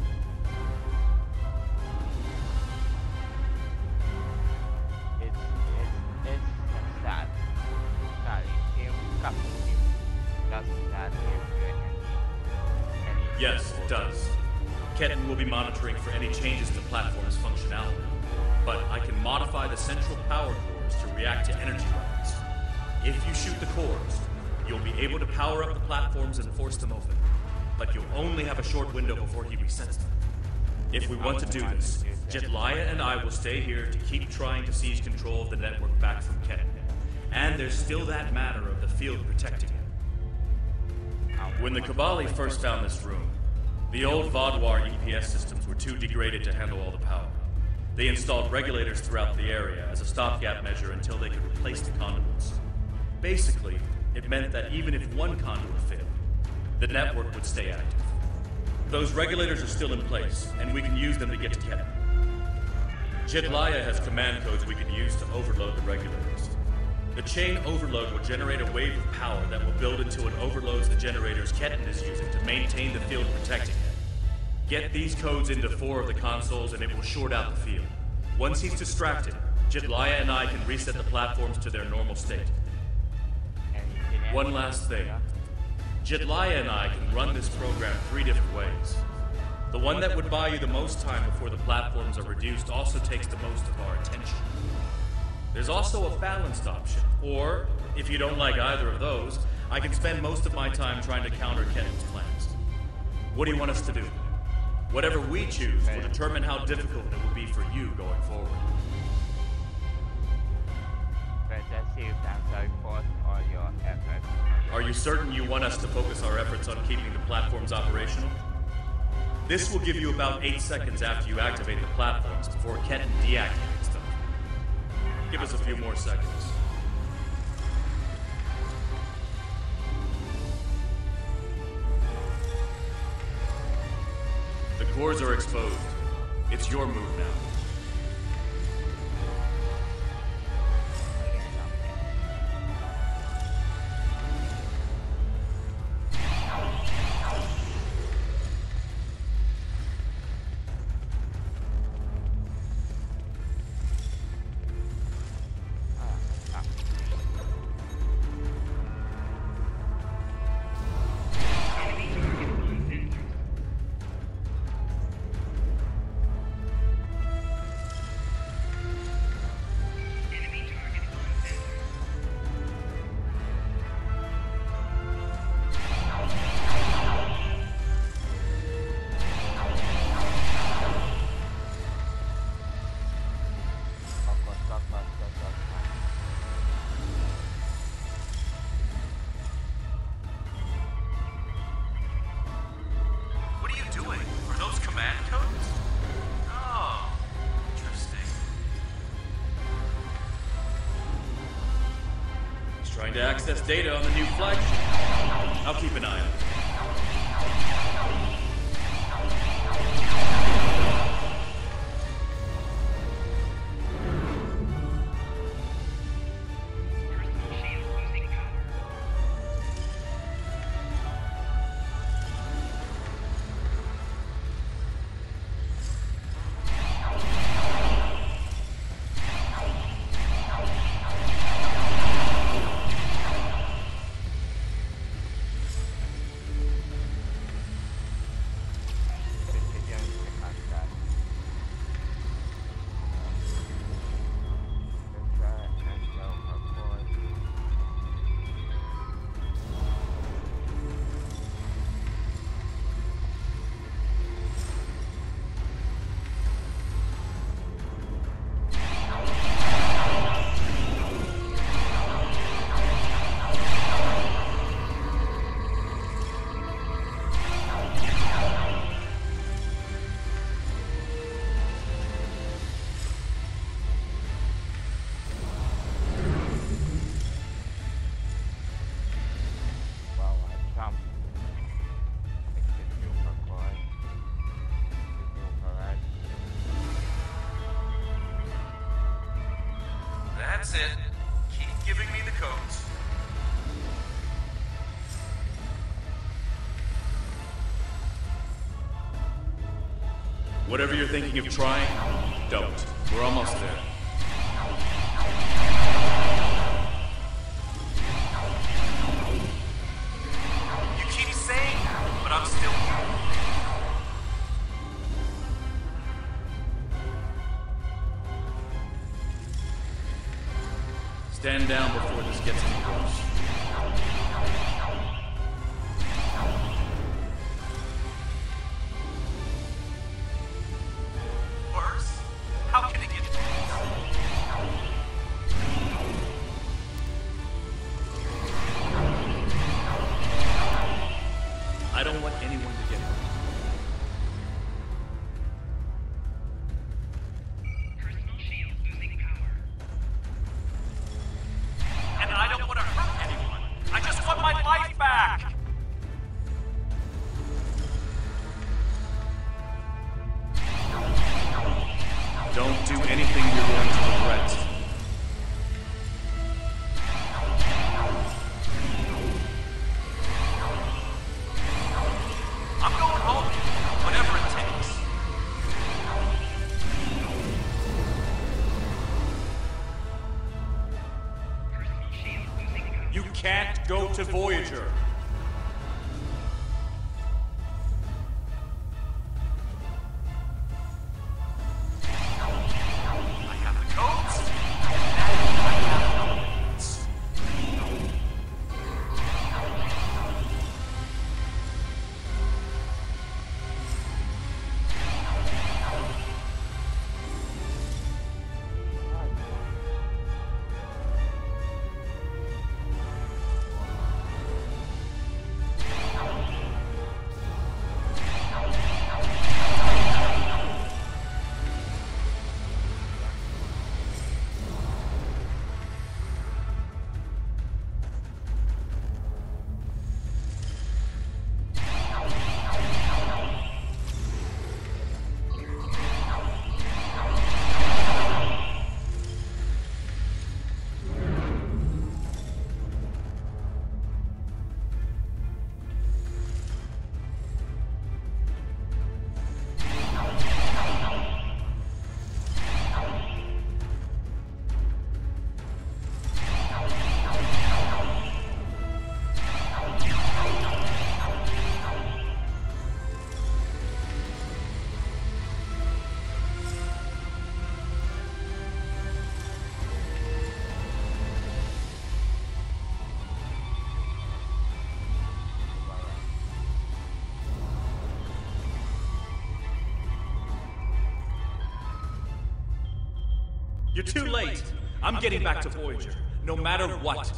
Yes, it does. Ketan will be monitoring for any changes to platform's functionality. But I can modify the central power cores to react to energy levels. If you shoot the cores, you'll be able to power up the platforms and force them open. But you'll only have a short window before he resets them. If we want to do this, Jetlaya and I will stay here to keep trying to seize control of the network back from Ketan. And there's still that matter of the field protecting him. When the Kabali first found this room, the old Vadwar EPS systems were too degraded to handle all the power. They installed regulators throughout the area as a stopgap measure until they could replace the conduits. Basically, it meant that even if one conduit failed, the network would stay active. Those regulators are still in place, and we can use them to get to Ketan. Jetlaya has command codes we can use to overload the regulators. The chain overload will generate a wave of power that will build until it overloads the generators Ketan is using to maintain the field protecting him. Get these codes into 4 of the consoles and it will short out the field. Once he's distracted, Jetlaya and I can reset the platforms to their normal state. One last thing. Jetlaya and I can run this program 3 different ways. The one that would buy you the most time before the platforms are reduced also takes the most of our attention. There's also a balanced option, or, if you don't like either of those, I can spend most of my time trying to counter Ketan's plans. What do you want us to do? Whatever we choose will determine how difficult it will be for you going forward. Are you certain you want us to focus our efforts on keeping the platforms operational? This will give you about 8 seconds after you activate the platforms before Ketan deactivates them. Give us a few more seconds. The cores are exposed. It's your move now. to access data on the new flagship. I'll keep an eye on it. That's it. Keep giving me the codes. Whatever you're thinking of trying, don't. We're almost there. You keep saying that, but I'm still here. Stand down before this gets any worse. Worse? How can it get worse? I don't want anyone to get hurt. And I don't want to hurt anyone. I just want my life back. Don't do anything you're going to regret. I'm going home, whatever it takes. You can't go to Voyager. I got the codes. You're too late. I'm getting back to Voyager, no matter what.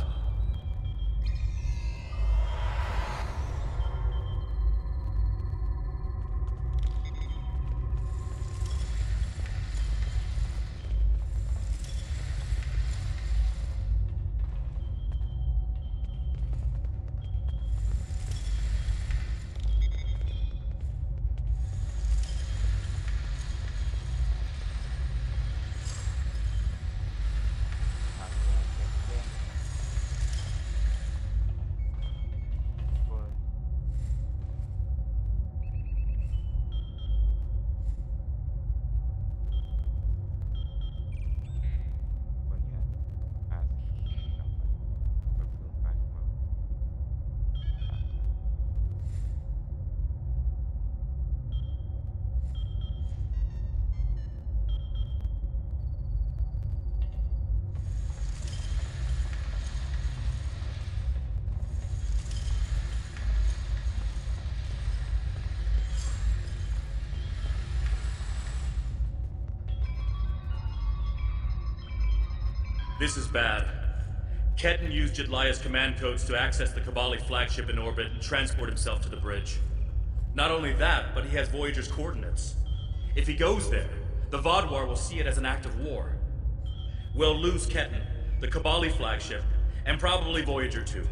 This is bad. Ketan used Jedlia's command codes to access the Kabali flagship in orbit and transport himself to the bridge. Not only that, but he has Voyager's coordinates. If he goes there, the Vodwar will see it as an act of war. We'll lose Ketan, the Kabali flagship, and probably Voyager too.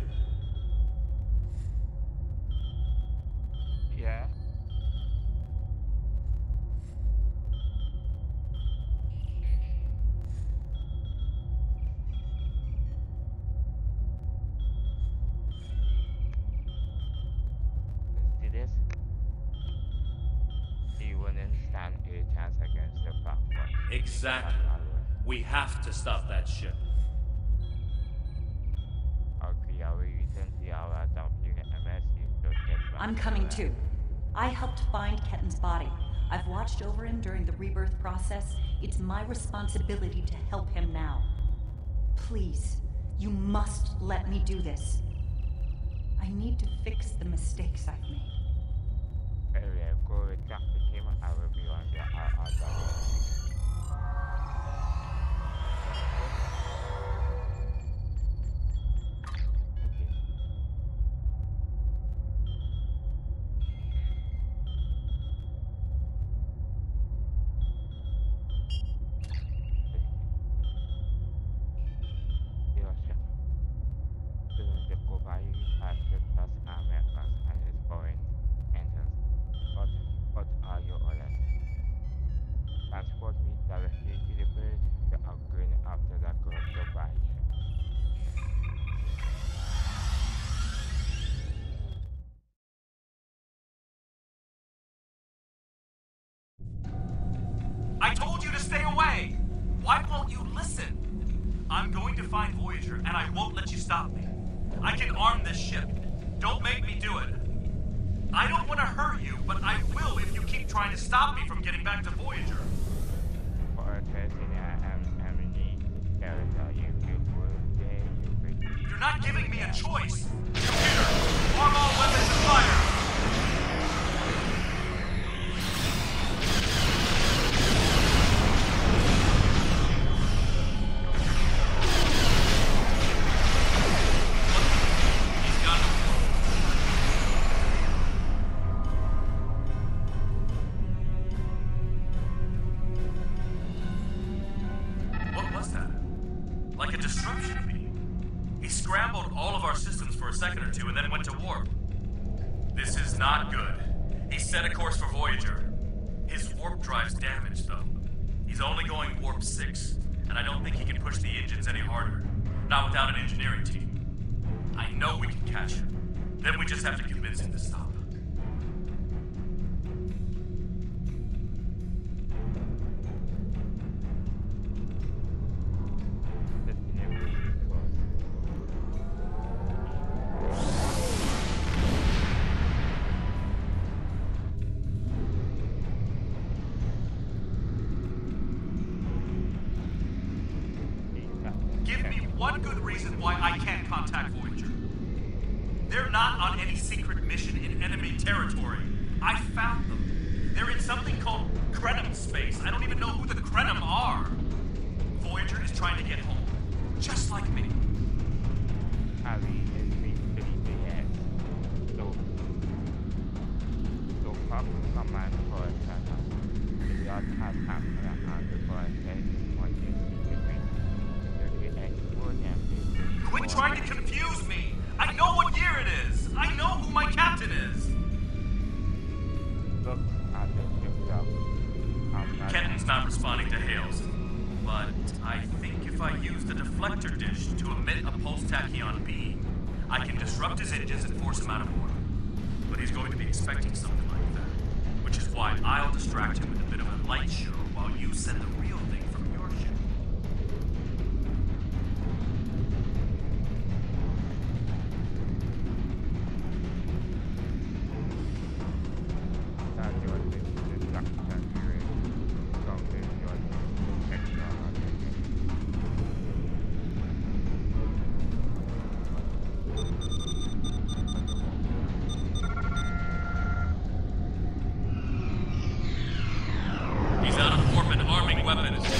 Yeah. Let's do this. He wouldn't stand a chance against the platform. Exactly. We have to stop that ship. I'm coming too. I helped find Ketan's body. I've watched over him during the rebirth process. It's my responsibility to help him now. Please, you must let me do this. I need to fix the mistakes I've made. I will be on the transport me directly to the bridge. The upgrade after that goes to buy. I told you to stay away! Why won't you listen? I'm going to find Voyager, and I won't let you stop me. I can arm this ship. Don't make me do it. I don't want to hurt you, but I will if you keep trying to stop me from getting back to Voyager. You're not giving me a choice. Computer, arm all weapons and fire! Like a disruption beam. He scrambled all of our systems for a second or two and then went to warp. This is not good. He set a course for Voyager. His warp drive's damaged, though. He's only going warp 6, and I don't think he can push the engines any harder. Not without an engineering team. I know we can catch him. Then we just have to convince him to stop. Give me one good reason why I can't contact Voyager. They're not on any secret mission in enemy territory. I found them. They're in something called Krenim space. I don't even know who the Krenim are. Voyager is trying to get home. Just like me. Quit trying to confuse me! I know what year it is! I know who my captain is! Ketan's not responding to hails, but I think if I use the deflector dish to emit a pulse tachyon beam, I can disrupt his engines and force him out of orbit. But he's going to be expecting something like that, which is why I'll distract him with a bit of a light show while you send the real thing from your ship. He's out of warp and arming weapons.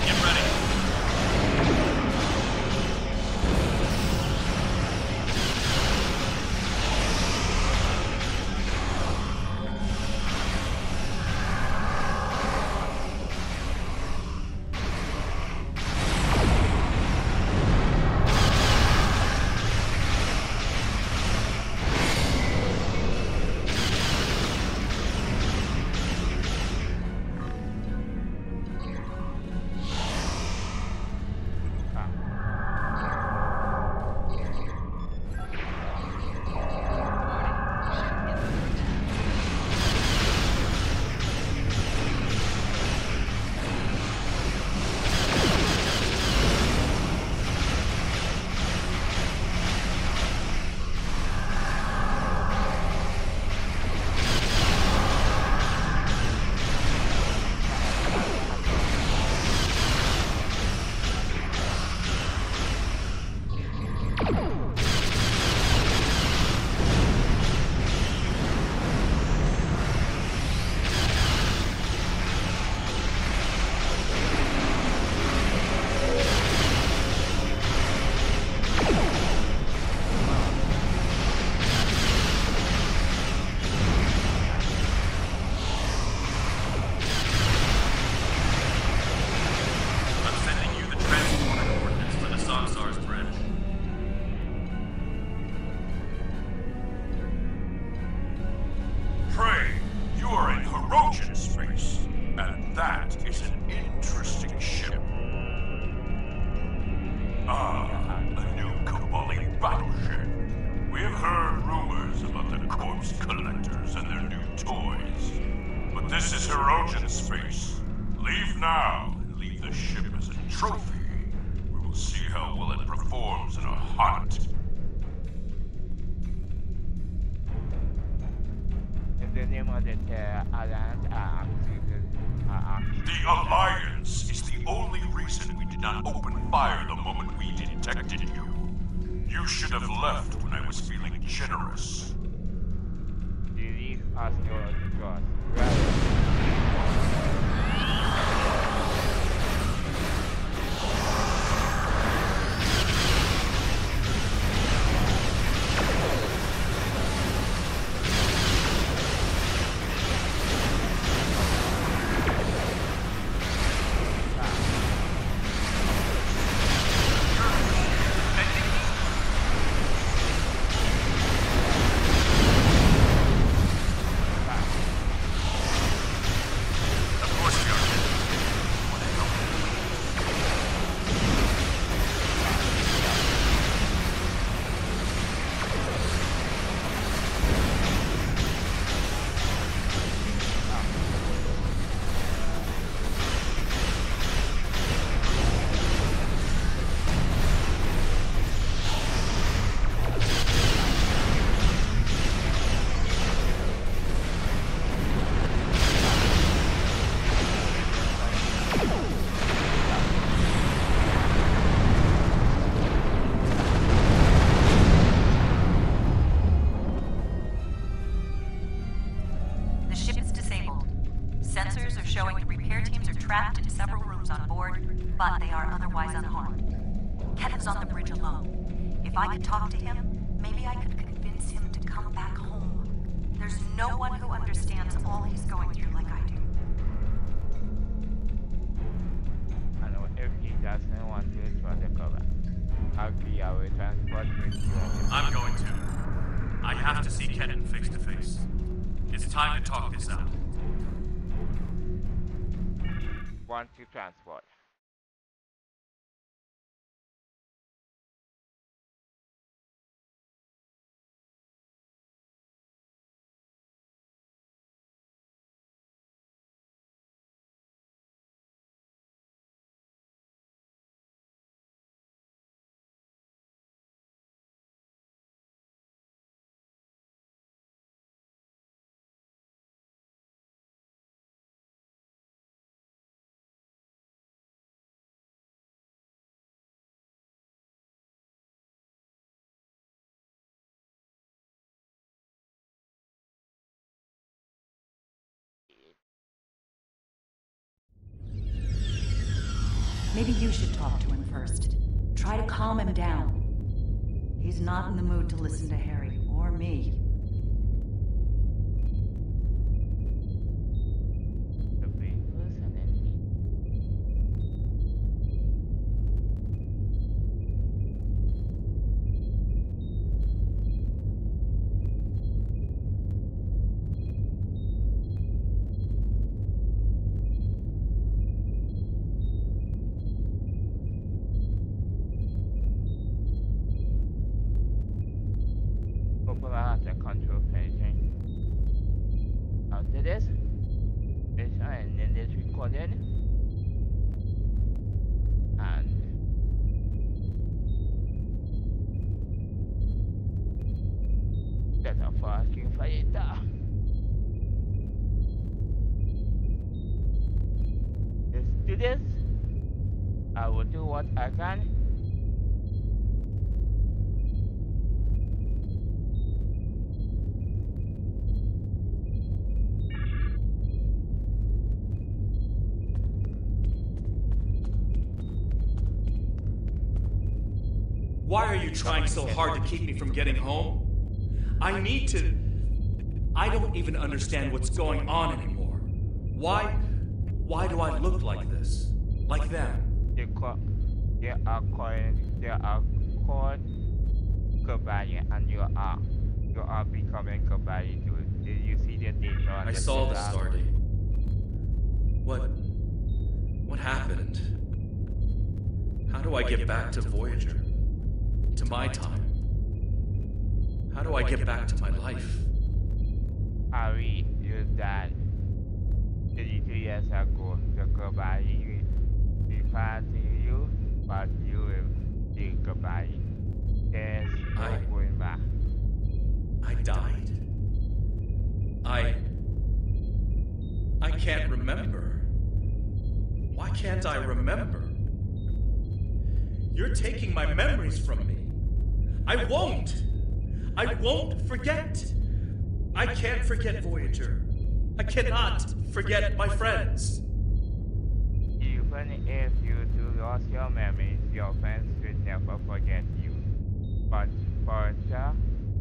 those collectors and their new toys. But this is Hirogen space. Leave now and leave the ship as a trophy. We will see how well it performs in a hunt. In the name of the Alliance The Alliance is the only reason we did not open fire the moment we detected you. You should have left when I was feeling generous. Leave us your trust. But they are otherwise unharmed. Kevin's on the bridge alone. If I could talk to him, maybe I could convince him to come back home. There's no one who understands all he's going through like I do. I know if he doesn't want to try the cover, I'll be our transport with you. I'm going to. I have to see Kenan face to face. It's time to talk this out. Want to transport. Maybe you should talk to him first. Try to calm him down. He's not in the mood to listen to Harry or me. Control paging. After this, and then this recorded, and that's a fucking fighter. Let's do this. I will do what I can. Why are you trying so hard to keep me from getting home? I don't even understand what's going on anymore. Why do I look like this? Like them? They are called companion, and you are becoming companion too. Did you see the data on I saw the stardate. What happened? How do I get back to Voyager? To my time? How do I get back to my life? died? I can't remember. Why can't I remember? You're taking my memories from me. I won't forget. I can't forget Voyager. I cannot forget my friends. Even if you do lose your memories, your friends will never forget you. But Portia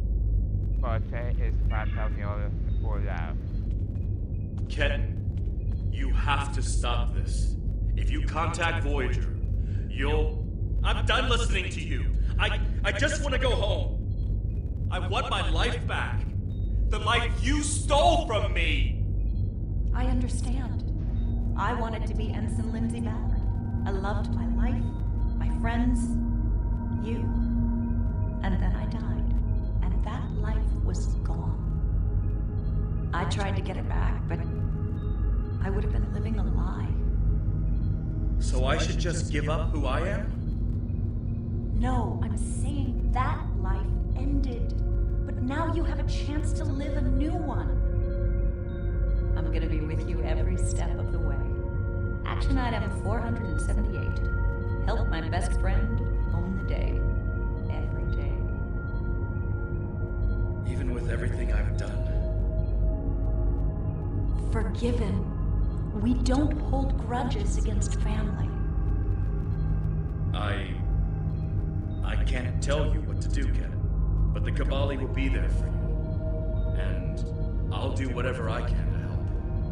is part of your whole life. Ketan, you have to stop this. If you contact Voyager, I'm done listening to you. I just want to go home. I want my life back. The life you stole from me. I understand. I wanted to be Ensign Lindsay Ballard. I loved my life, my friends, you. And then I died, and that life was gone. I tried to get it back, but I would have been living a lie. So I should just give up who I am? No, I'm saying that life ended. But now you have a chance to live a new one. I'm gonna be with you every step of the way. Action item 478. Help my best friend own the day. Every day. Even with everything I've done. Forgiven. We don't hold grudges against family. I can't tell you what to do, Ketan. But the Kabali will be there for you. And I'll do whatever I can to help.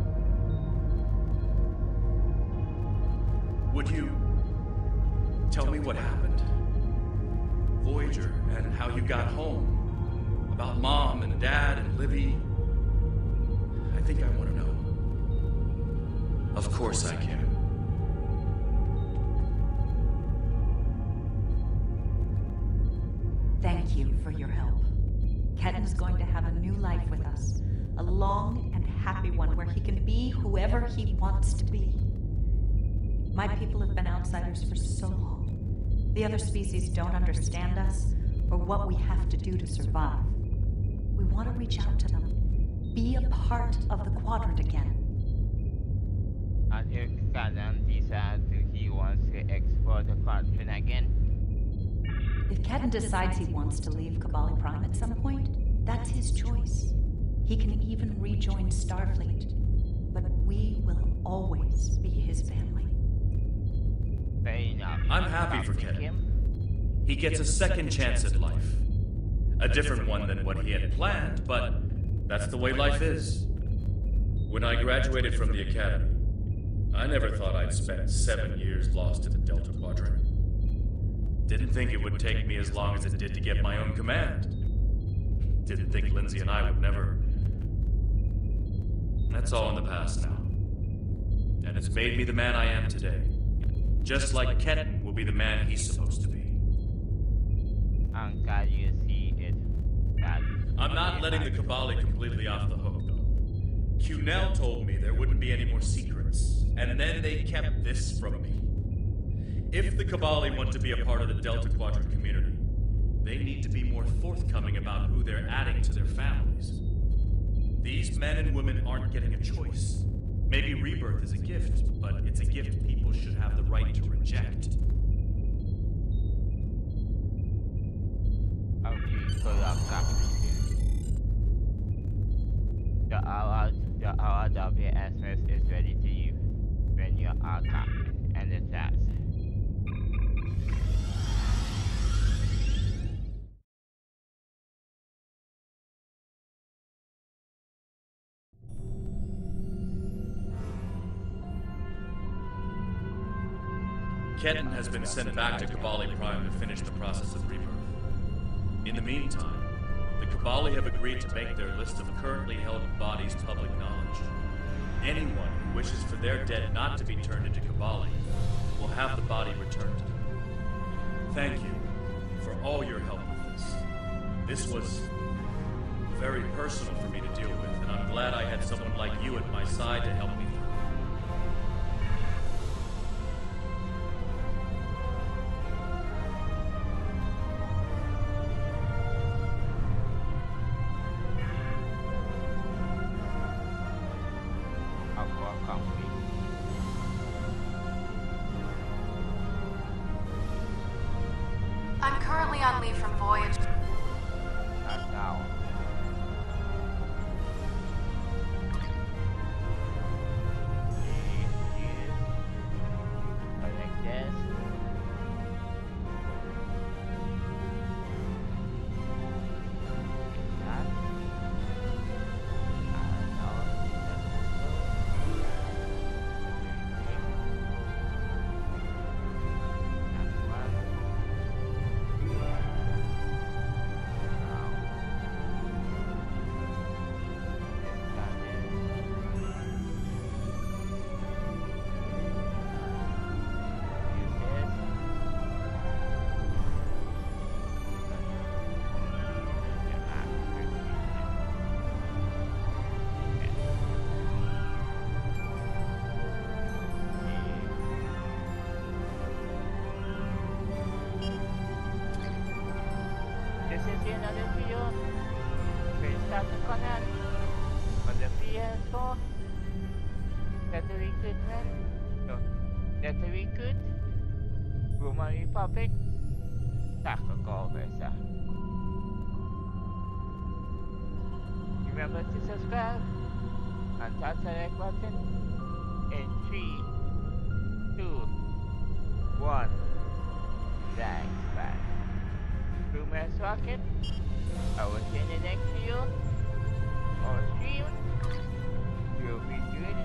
Would you tell me what happened? Voyager, and how you got home. About Mom and Dad and Libby. I think I want to know. Of course I can. Thank you for your help. Ketan's going to have a new life with us. A long and happy one where he can be whoever he wants to be. My people have been outsiders for so long. The other species don't understand us or what we have to do to survive. We want to reach out to them. Be a part of the quadrant again. And if Ketan decides he wants to explore the quadrant again, if Ketan decides he wants to leave Kabali Prime at some point, that's his choice. He can even rejoin Starfleet, but we will always be his family. fair enough. I'm happy for Ketan. He gets a second chance at life. A different one than what he had planned, but that's the way life is. When I graduated from the academy, I never thought I'd spend 7 years lost in the Delta Quadrant. Didn't think it would take me as long as it did to get my own command. Didn't think Lindsay and I would never... That's all in the past now. And it's made me the man I am today. Just like Ketan will be the man he's supposed to be. I'm glad you see it. I'm not letting the Kabali completely off the hook, though. Cunell told me there wouldn't be any more secrets, and then they kept this from me. If the Kabali want to be a part of the Delta Quadrant community, they need to be more forthcoming about who they're adding to their families. These men and women aren't getting a choice. Maybe rebirth is a gift, but it's a gift people should have the right to reject. The RWSS is ready to use when you are captain and the task. Ketan has been sent back to Kabali Prime to finish the process of rebirth. In the meantime, the Kabali have agreed to make their list of currently held bodies public knowledge. Anyone who wishes for their dead not to be turned into Kabali will have the body returned to them. Thank you for all your help with this. This was very personal for me to deal with, and I'm glad I had someone like you at my side to help me through. data connect on the ps4. That's very good, man. So, that's very good. Roman Republic. Taco Remember to subscribe and touch the like button in 3, 2, 1. Thanks, bye. Boomer's Rocket. I will see you in the next video or stream. You'll be reaching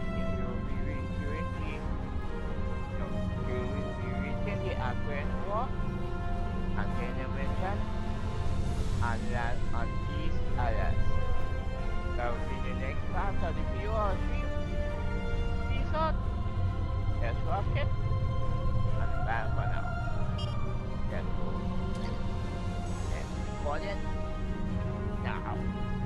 the Aquarian War until the mission and land on East Islands. I will see you in the next part of the video or stream. Peace out. There's Rocket and bye for now. Let's go. Let's record it now.